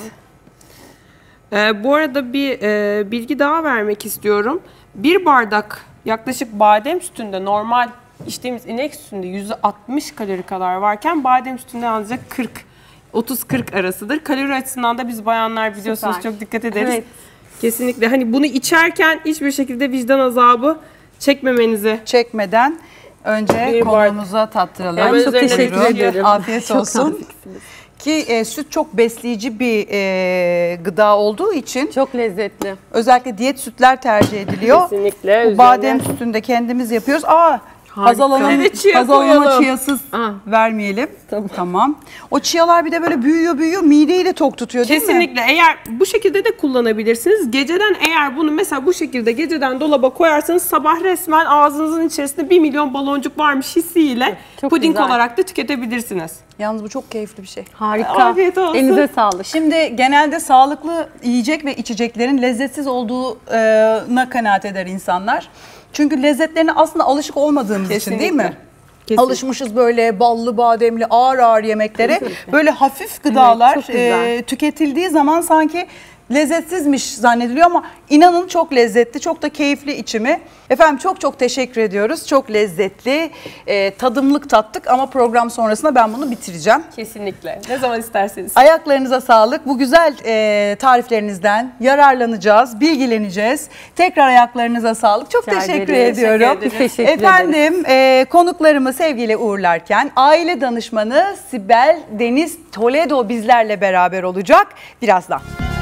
Bu arada bir bilgi daha vermek istiyorum. Bir bardak yaklaşık badem sütünde normal içtiğimiz inek sütünde %60 kalori kadar varken badem sütünde ancak 30-40 arasıdır. Kalori açısından da biz bayanlar biliyorsunuz çok dikkat ederiz. Evet. Kesinlikle. Hani bunu içerken hiçbir şekilde vicdan azabı çekmeden önce konuğumuza tattıralım. Çok teşekkür ederim. Afiyet olsun. Ki süt çok besleyici bir gıda olduğu için çok lezzetli. Özellikle diyet sütler tercih ediliyor. Kesinlikle. Bu badem sütünü de kendimiz yapıyoruz. Hazal çiyasız vermeyelim. Tamam. O çiyalar bir de böyle büyüyor, mideyi de tok tutuyor değil mi? Kesinlikle. Eğer bu şekilde de kullanabilirsiniz. Geceden eğer bunu mesela bu şekilde geceden dolaba koyarsanız sabah resmen ağzınızın içerisinde 1 milyon baloncuk varmış hissiyle puding olarak da tüketebilirsiniz. Yalnız bu çok keyifli bir şey. Harika. Afiyet olsun. Elinize sağlık. Şimdi genelde sağlıklı yiyecek ve içeceklerin lezzetsiz olduğuna kanaat eder insanlar. Çünkü lezzetlerine aslında alışık olmadığımız için değil mi? Kesinlikle. Alışmışız böyle ballı, bademli, ağır yemeklere. Böyle hafif gıdalar tüketildiği zaman sanki lezzetsizmiş zannediliyor ama inanın çok lezzetli, çok da keyifli içimi. Efendim çok teşekkür ediyoruz. Çok lezzetli, tadımlık tattık ama program sonrasında ben bunu bitireceğim. Kesinlikle. Ne zaman isterseniz. Ayaklarınıza sağlık. Bu güzel tariflerinizden yararlanacağız, bilgileneceğiz. Tekrar ayaklarınıza sağlık. Çok teşekkür ediyorum. Efendim konuklarımı sevgiyle uğurlarken aile danışmanı Sibel Deniz Toledo bizlerle beraber olacak birazdan.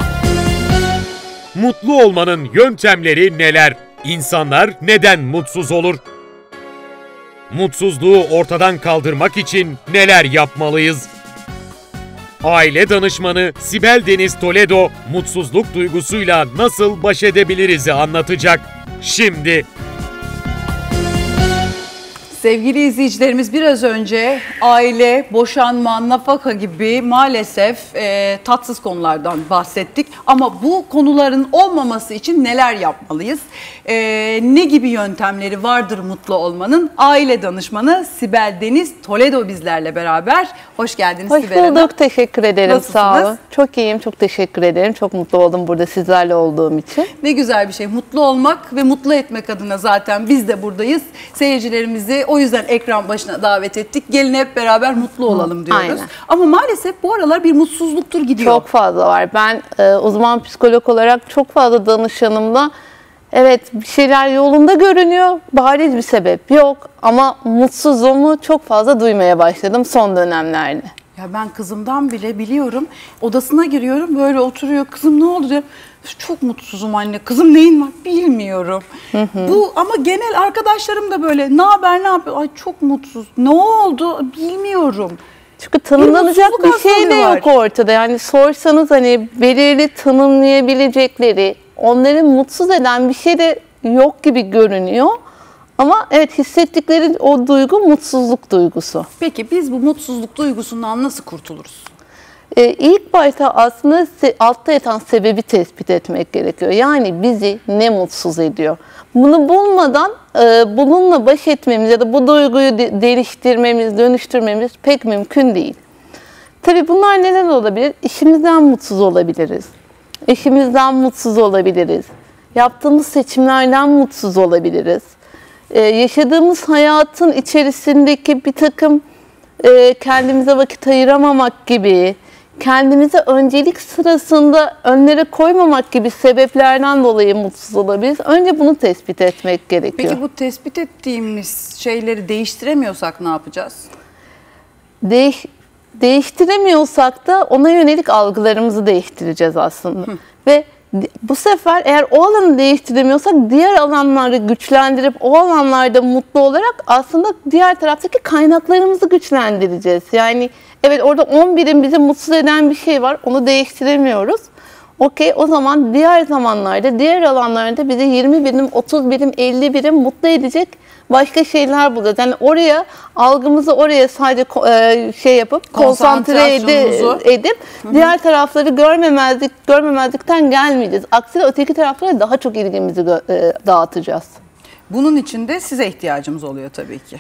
Mutlu olmanın yöntemleri neler? İnsanlar neden mutsuz olur? Mutsuzluğu ortadan kaldırmak için neler yapmalıyız? Aile danışmanı Sibel Deniz Toledo mutsuzluk duygusuyla nasıl baş edebiliriz'i anlatacak. Şimdi Sevgili izleyicilerimiz biraz önce aile, boşanma, nafaka gibi maalesef tatsız konulardan bahsettik. Ama bu konuların olmaması için neler yapmalıyız? Ne gibi yöntemleri vardır mutlu olmanın? Aile danışmanı Sibel Deniz Toledo bizlerle beraber. Hoş geldiniz Sibel Hanım. Hoş bulduk, teşekkür ederim. Nasılsınız? Sağ olun. Çok iyiyim, çok teşekkür ederim. Çok mutlu oldum burada sizlerle olduğum için. Ne güzel bir şey. Mutlu olmak ve mutlu etmek adına zaten biz de buradayız. Seyircilerimizi o yüzden ekran başına davet ettik. Gelin hep beraber mutlu olalım diyoruz. Aynen. Ama maalesef bu aralar bir mutsuzluktur gidiyor. Çok fazla var. Ben uzman psikolog olarak çok fazla danışanımla evet bir şeyler yolunda görünüyor. Bariz bir sebep yok ama mutsuzluğumu çok fazla duymaya başladım son dönemlerde. Ya ben kızımdan bile biliyorum. Odasına giriyorum böyle oturuyor. Kızım ne oldu diyor. Çok mutsuzum anne. Kızım neyin var bilmiyorum. Bu ama genel arkadaşlarım da böyle ne haber ne yapıyor? Ay çok mutsuz. Ne oldu bilmiyorum. Çünkü tanımlanacak bir şey de yok ortada. Yani sorsanız hani belirli tanımlayabilecekleri, onları mutsuz eden bir şey de yok gibi görünüyor. Ama evet hissettikleri o duygu mutsuzluk duygusu. Peki biz bu mutsuzluk duygusundan nasıl kurtuluruz? İlk başta aslında altta yatan sebebi tespit etmek gerekiyor. Yani bizi ne mutsuz ediyor? Bunu bulmadan bununla baş etmemiz ya da bu duyguyu değiştirmemiz, dönüştürmemiz pek mümkün değil. Tabii bunlar neden olabilir? İşimizden mutsuz olabiliriz. Eşimizden mutsuz olabiliriz. Yaptığımız seçimlerden mutsuz olabiliriz. Yaşadığımız hayatın içerisindeki bir takım kendimize vakit ayıramamak gibi, kendimize öncelik sırasında önlere koymamak gibi sebeplerden dolayı mutsuz olabiliriz. Önce bunu tespit etmek gerekiyor. Peki bu tespit ettiğimiz şeyleri değiştiremiyorsak ne yapacağız? Değiştiremiyorsak da ona yönelik algılarımızı değiştireceğiz aslında. Ve bu sefer eğer o alanı değiştiremiyorsak diğer alanları güçlendirip o alanlarda mutlu olarak aslında diğer taraftaki kaynaklarımızı güçlendireceğiz. Yani evet orada 11'in bizi mutsuz eden bir şey var, onu değiştiremiyoruz. Okey, o zaman diğer zamanlarda, diğer alanlarda bizi 20 birim, 30 birim, 50 birim mutlu edecek başka şeyler bulacağız. Yani oraya, algımızı oraya sadece şey yapıp, konsantre edip diğer tarafları görmemezlikten gelmeyeceğiz. Aksine öteki taraflara daha çok ilgimizi dağıtacağız. Bunun için de size ihtiyacımız oluyor tabii ki.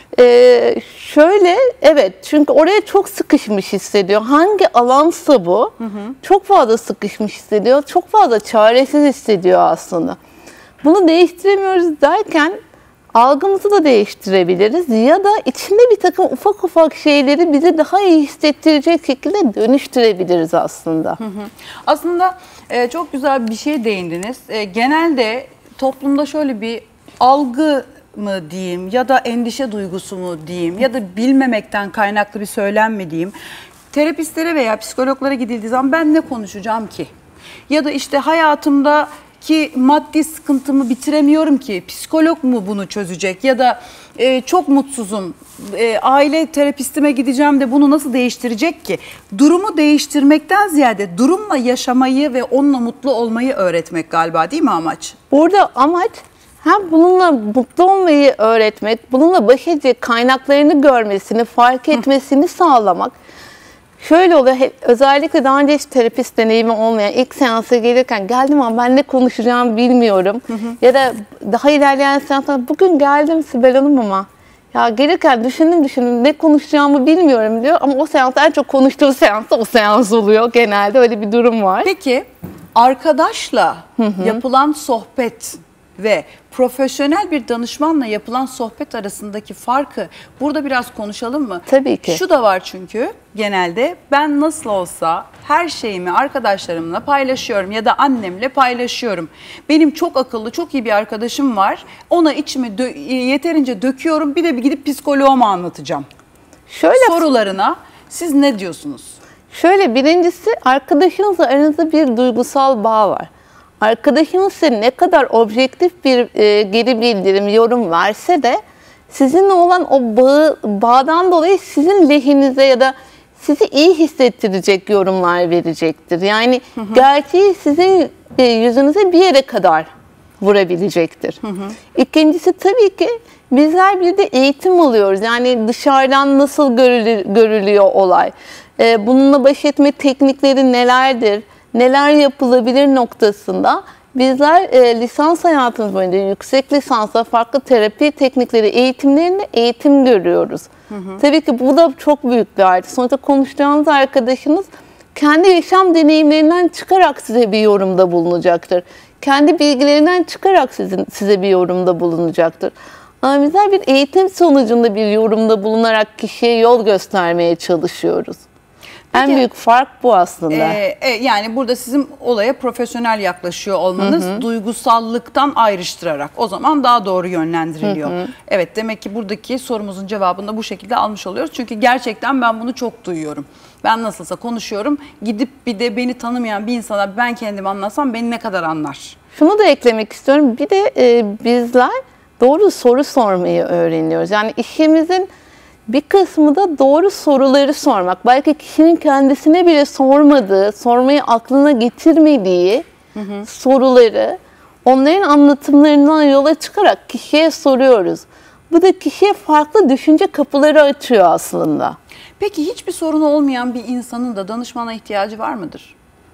Şöyle, evet, çünkü oraya çok sıkışmış hissediyor. Hangi alansa bu, çok fazla sıkışmış hissediyor, çok fazla çaresiz hissediyor aslında. Bunu değiştiremiyoruz derken algımızı da değiştirebiliriz ya da içinde bir takım ufak ufak şeyleri bizi daha iyi hissettirecek şekilde dönüştürebiliriz aslında. Aslında çok güzel bir şeye değindiniz. Genelde toplumda şöyle bir algı mı diyeyim ya da endişe duygusu mu diyeyim ya da bilmemekten kaynaklı bir söylem mi diyeyim. Terapistlere veya psikologlara gidildiği zaman ben ne konuşacağım ki? Ya da işte hayatımdaki maddi sıkıntımı bitiremiyorum ki psikolog mu bunu çözecek ya da çok mutsuzum, aile terapistime gideceğim de bunu nasıl değiştirecek ki? Durumu değiştirmekten ziyade durumla yaşamayı ve onunla mutlu olmayı öğretmek galiba, değil mi amaç? Burada amaç hem bununla mutlu olmayı öğretmek, bununla baş edecek kaynaklarını görmesini, fark etmesini sağlamak. Şöyle oluyor, özellikle daha önce hiç terapist deneyimi olmayan, ilk seansa gelirken geldim ama ben ne konuşacağımı bilmiyorum. Ya da daha ilerleyen seanslar, bugün geldim Sibel Hanım ama ya gelirken düşündüm ne konuşacağımı bilmiyorum diyor. Ama o seans en çok konuştuğu seans da o seans oluyor. Genelde öyle bir durum var. Peki arkadaşla yapılan sohbet ve profesyonel bir danışmanla yapılan sohbet arasındaki farkı burada biraz konuşalım mı? Tabii ki. Şu da var çünkü genelde ben nasıl olsa her şeyimi arkadaşlarımla paylaşıyorum ya da annemle paylaşıyorum. Benim çok akıllı, çok iyi bir arkadaşım var. Ona içimi yeterince döküyorum. Bir de gidip psikoloğuma anlatacağım. Sorularına siz ne diyorsunuz? Şöyle, birincisi arkadaşınızla aranızda bir duygusal bağ var. Arkadaşınız size ne kadar objektif bir geri bildirim, yorum verse de sizinle olan o bağdan dolayı sizin lehinize ya da sizi iyi hissettirecek yorumlar verecektir. Yani gerçeği sizin yüzünüze bir yere kadar vurabilecektir. İkincisi tabii ki bizler bir de eğitim alıyoruz. Yani dışarıdan nasıl görülüyor olay, bununla baş etme teknikleri nelerdir, neler yapılabilir noktasında bizler lisans hayatımız boyunca yüksek lisansa farklı terapi teknikleri eğitimlerinde eğitim görüyoruz. Tabii ki bu da çok büyük bir artı. Sonuçta konuşacağınız arkadaşınız kendi yaşam deneyimlerinden çıkarak size bir yorumda bulunacaktır. Kendi bilgilerinden çıkarak size bir yorumda bulunacaktır. Ama bizler bir eğitim sonucunda bir yorumda bulunarak kişiye yol göstermeye çalışıyoruz. Peki, en büyük fark bu aslında. Yani burada sizin olaya profesyonel yaklaşıyor olmanız duygusallıktan ayrıştırarak o zaman daha doğru yönlendiriliyor. Evet, demek ki buradaki sorumuzun cevabını da bu şekilde almış oluyoruz. Çünkü gerçekten ben bunu çok duyuyorum. Ben nasılsa konuşuyorum, gidip bir de beni tanımayan bir insana ben kendimi anlatsam beni ne kadar anlar? Şunu da eklemek istiyorum. Bir de bizler doğru soru sormayı öğreniyoruz. Yani işimizin bir kısmı da doğru soruları sormak. Belki kişinin kendisine bile sormadığı, sormayı aklına getirmediği soruları onların anlatımlarından yola çıkarak kişiye soruyoruz. Bu da kişiye farklı düşünce kapıları açıyor aslında. Peki hiçbir sorunu olmayan bir insanın da danışmana ihtiyacı var mıdır?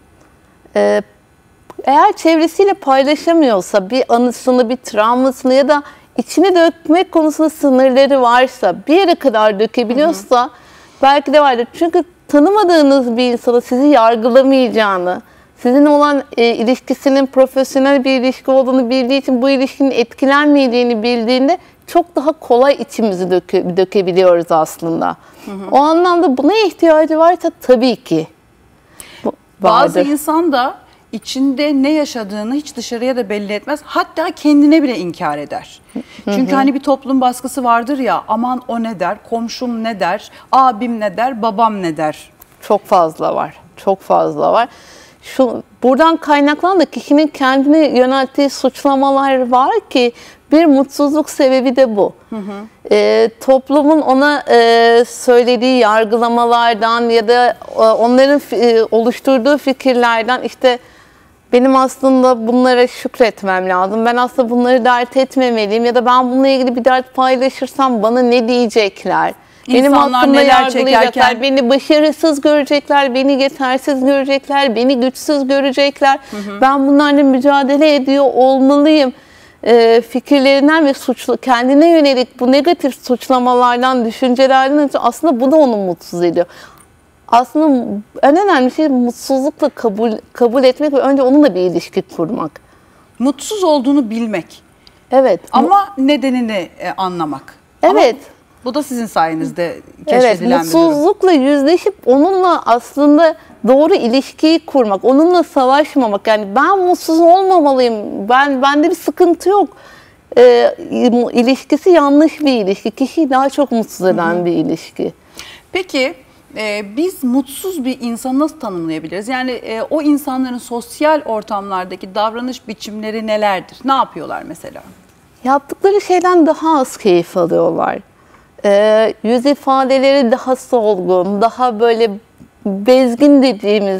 Eğer çevresiyle paylaşamıyorsa bir anısını, bir travmasını ya da içine dökmek konusunda sınırları varsa, bir yere kadar dökebiliyorsa belki de vardır. Çünkü tanımadığınız bir insana sizi yargılamayacağını, sizin olan ilişkisinin profesyonel bir ilişki olduğunu bildiği için bu ilişkinin etkilenmeyeceğini bildiğinde çok daha kolay içimizi dökebiliyoruz aslında. O anlamda buna ihtiyacı varsa tabii ki Bazı insan da içinde ne yaşadığını hiç dışarıya da belli etmez. Hatta kendine bile inkar eder. Çünkü hani bir toplum baskısı vardır ya, aman o ne der, komşum ne der, abim ne der, babam ne der. Çok fazla var. Çok fazla var. Buradan kaynaklanan da kişinin kendine yönelttiği suçlamalar var ki bir mutsuzluk sebebi de bu. Toplumun ona söylediği yargılamalardan ya da onların oluşturduğu fikirlerden işte Benim aslında bunlara şükretmem lazım. Ben aslında bunları dert etmemeliyim ya da ben bununla ilgili bir dert paylaşırsam bana ne diyecekler? Benim İnsanlar hakkımda neler yargılayacaklar, çekerken- beni başarısız görecekler, beni yetersiz görecekler, beni güçsüz görecekler. Ben bunlarla mücadele ediyor olmalıyım. Fikirlerinden ve kendine yönelik bu negatif suçlamalardan, düşüncelerden aslında bu da onu mutsuz ediyor. Aslında en önemli şey mutsuzlukla kabul etmek ve önce onunla bir ilişki kurmak. Mutsuz olduğunu bilmek. Evet. Ama nedenini anlamak. Evet. Ama bu da sizin sayenizde Evet, keşfedilen bir durum. mutsuzlukla yüzleşip onunla aslında doğru ilişkiyi kurmak, onunla savaşmamak. Yani ben mutsuz olmamalıyım, bende bir sıkıntı yok. İlişkisi yanlış bir ilişki, kişiyi daha çok mutsuz eden bir ilişki. Peki biz mutsuz bir insanı nasıl tanımlayabiliriz? Yani o insanların sosyal ortamlardaki davranış biçimleri nelerdir? Ne yapıyorlar mesela? Yaptıkları şeyden daha az keyif alıyorlar. Yüz ifadeleri daha solgun, daha böyle bezgin dediğimiz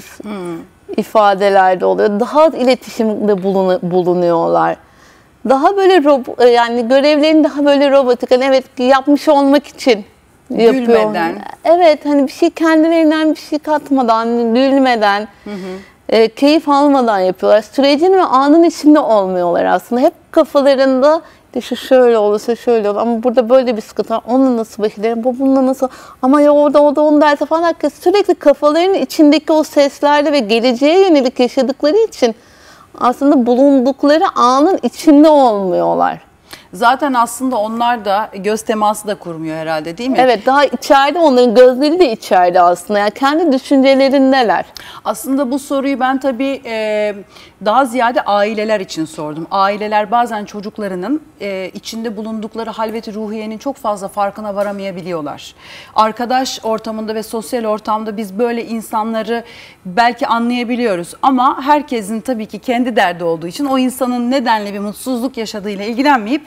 ifadelerde oluyor. Daha iletişimde bulunuyorlar. Daha böyle yani görevlerini daha böyle robotik, hani evet yapmış olmak için yapıyor. Gülmeden. Evet, hani bir şey kendilerinden bir şey katmadan, gülmeden, keyif almadan yapıyorlar. Sürecin ve anın içinde olmuyorlar aslında. Hep kafalarında şu şöyle olursa şöyle olur ama burada böyle bir sıkıntı var. Onunla nasıl baş ederim, bu bununla nasıl, ama ya orada o da onu derse falan. Herkes sürekli kafalarının içindeki o seslerde ve geleceğe yönelik yaşadıkları için aslında bulundukları anın içinde olmuyorlar. Zaten aslında onlar da göz teması da kurmuyor herhalde, değil mi? Evet, daha içeride, onların gözleri de içeride aslında. Yani kendi düşüncelerindeler. Aslında bu soruyu ben tabii daha ziyade aileler için sordum. Aileler bazen çocuklarının içinde bulundukları halveti ruhiyenin çok fazla farkına varamayabiliyorlar. Arkadaş ortamında ve sosyal ortamda biz böyle insanları belki anlayabiliyoruz. Ama herkesin tabii ki kendi derdi olduğu için o insanın nedenle bir mutsuzluk yaşadığıyla ilgilenmeyip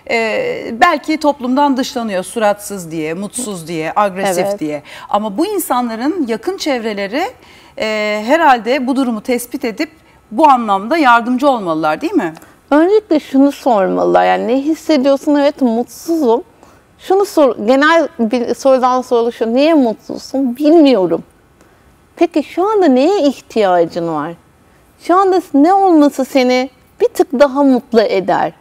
belki toplumdan dışlanıyor, suratsız diye, mutsuz diye, agresif Evet. diye. Ama bu insanların yakın çevreleri herhalde bu durumu tespit edip bu anlamda yardımcı olmalılar, değil mi? Öncelikle şunu sormalılar. Yani ne hissediyorsun? Evet, mutsuzum. Şunu sor, genel bir sorudan sorulu şu: niye mutsuzsun? Bilmiyorum. Peki şu anda neye ihtiyacın var? Şu anda ne olması seni bir tık daha mutlu eder?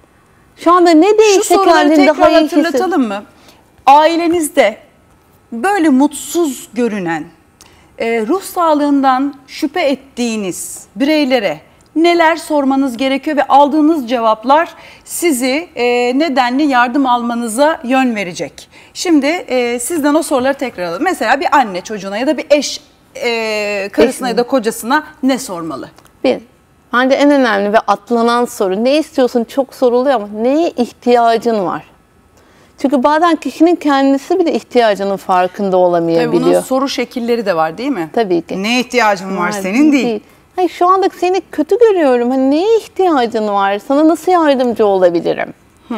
Şu anda ne Şu değilse soruları kendini daha tekrar iyi hatırlatalım mı? Ailenizde böyle mutsuz görünen, ruh sağlığından şüphe ettiğiniz bireylere neler sormanız gerekiyor ve aldığınız cevaplar sizi nedenli yardım almanıza yön verecek. Şimdi sizden o soruları tekrar alalım. Mesela bir anne çocuğuna ya da bir eş karısına ya da kocasına ne sormalı? Bence en önemli ve atlanan soru: ne istiyorsun? Çok soruluyor ama neye ihtiyacın var? Çünkü bazen kişinin kendisi bile ihtiyacının farkında olamayabiliyor. Tabii bunun soru şekilleri de var, değil mi? Tabii ki. Ne ihtiyacın var senin değil. Hayır, şu anda seni kötü görüyorum. Hani neye ihtiyacın var? Sana nasıl yardımcı olabilirim?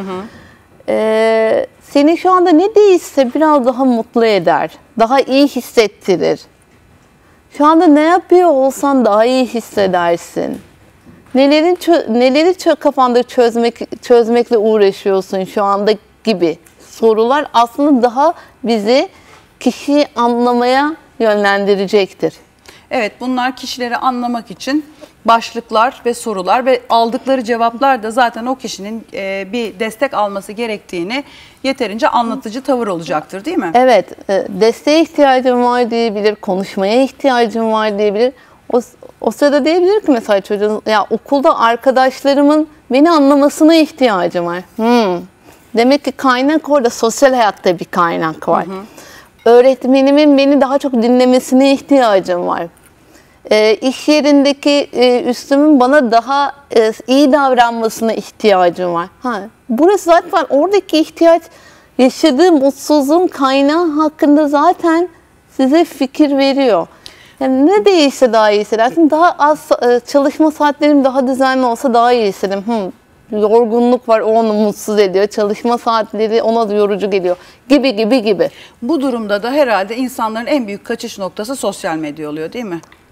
Seni şu anda ne değilse biraz daha mutlu eder. Daha iyi hissettirir. Şu anda ne yapıyor olsan daha iyi hissedersin. Neleri kafanda çözmekle uğraşıyorsun şu anda gibi sorular aslında daha bizi kişiyi anlamaya yönlendirecektir. Evet, bunlar kişileri anlamak için başlıklar ve sorular ve aldıkları cevaplar da zaten o kişinin bir destek alması gerektiğini yeterince anlatıcı tavır olacaktır, değil mi? Evet, desteğe ihtiyacım var diyebilir, konuşmaya ihtiyacım var diyebilir. O sırada diyebilir ki mesela çocuğun, ya okulda arkadaşlarımın beni anlamasına ihtiyacım var. Demek ki kaynak orada, sosyal hayatta bir kaynak var. Öğretmenimin beni daha çok dinlemesine ihtiyacım var. İş yerindeki üstümün bana daha iyi davranmasına ihtiyacım var. Burası zaten oradaki ihtiyaç, yaşadığım mutsuzluğun kaynağı hakkında zaten size fikir veriyor. Yani ne değilse daha iyi hissedersin. Daha az çalışma saatlerim daha düzenli olsa daha iyi hissederim. Yorgunluk var, o onu mutsuz ediyor. Çalışma saatleri ona yorucu geliyor. Gibi. Bu durumda da herhalde insanların en büyük kaçış noktası sosyal medya oluyor, değil mi?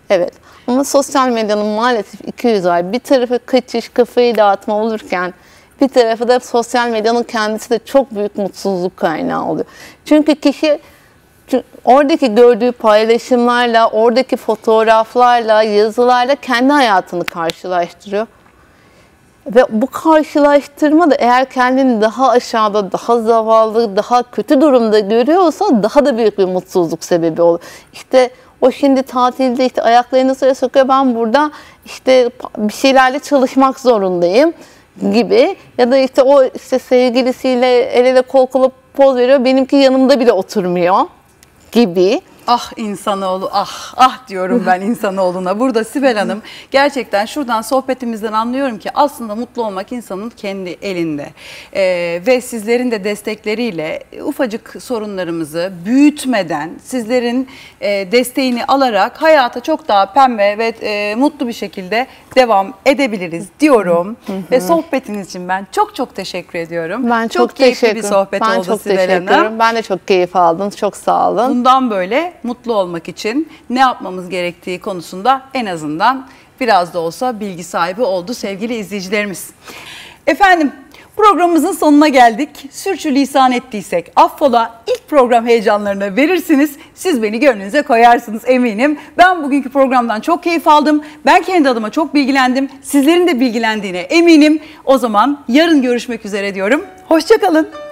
Evet. Ama sosyal medyanın maalesef 200 var. Bir tarafı kaçış, kafayı dağıtma olurken bir tarafı da sosyal medyanın kendisi de çok büyük mutsuzluk kaynağı oluyor. Çünkü kişi oradaki gördüğü paylaşımlarla, oradaki fotoğraflarla, yazılarla kendi hayatını karşılaştırıyor. Ve bu karşılaştırma da eğer kendini daha aşağıda, daha zavallı, daha kötü durumda görüyorsa daha da büyük bir mutsuzluk sebebi olur. İşte o şimdi tatilde işte ayaklarını suya sokuyor, ben burada işte bir şeylerle çalışmak zorundayım gibi. Ya da işte o işte sevgilisiyle el ele kol kola poz veriyor, benimki yanımda bile oturmuyor gibi. Ah insanoğlu, ah diyorum ben insanoğluna. Burada Sibel Hanım, gerçekten şuradan sohbetimizden anlıyorum ki aslında mutlu olmak insanın kendi elinde. Ve sizlerin de destekleriyle ufacık sorunlarımızı büyütmeden, sizlerin desteğini alarak hayata çok daha pembe ve mutlu bir şekilde devam edebiliriz diyorum. Ve sohbetiniz için ben çok teşekkür ediyorum. Ben çok keyifli bir sohbet oldu Sibel Hanım. Ben de çok keyif aldım. Çok sağ olun. Bundan böyle mutlu olmak için ne yapmamız gerektiği konusunda en azından biraz da olsa bilgi sahibi oldu sevgili izleyicilerimiz. Efendim, programımızın sonuna geldik. Sürçülisan ettiysek affola, ilk program heyecanlarına verirsiniz. Siz beni gönlünüze koyarsınız eminim. Ben bugünkü programdan çok keyif aldım. Ben kendi adıma çok bilgilendim. Sizlerin de bilgilendiğine eminim. O zaman yarın görüşmek üzere diyorum. Hoşça kalın.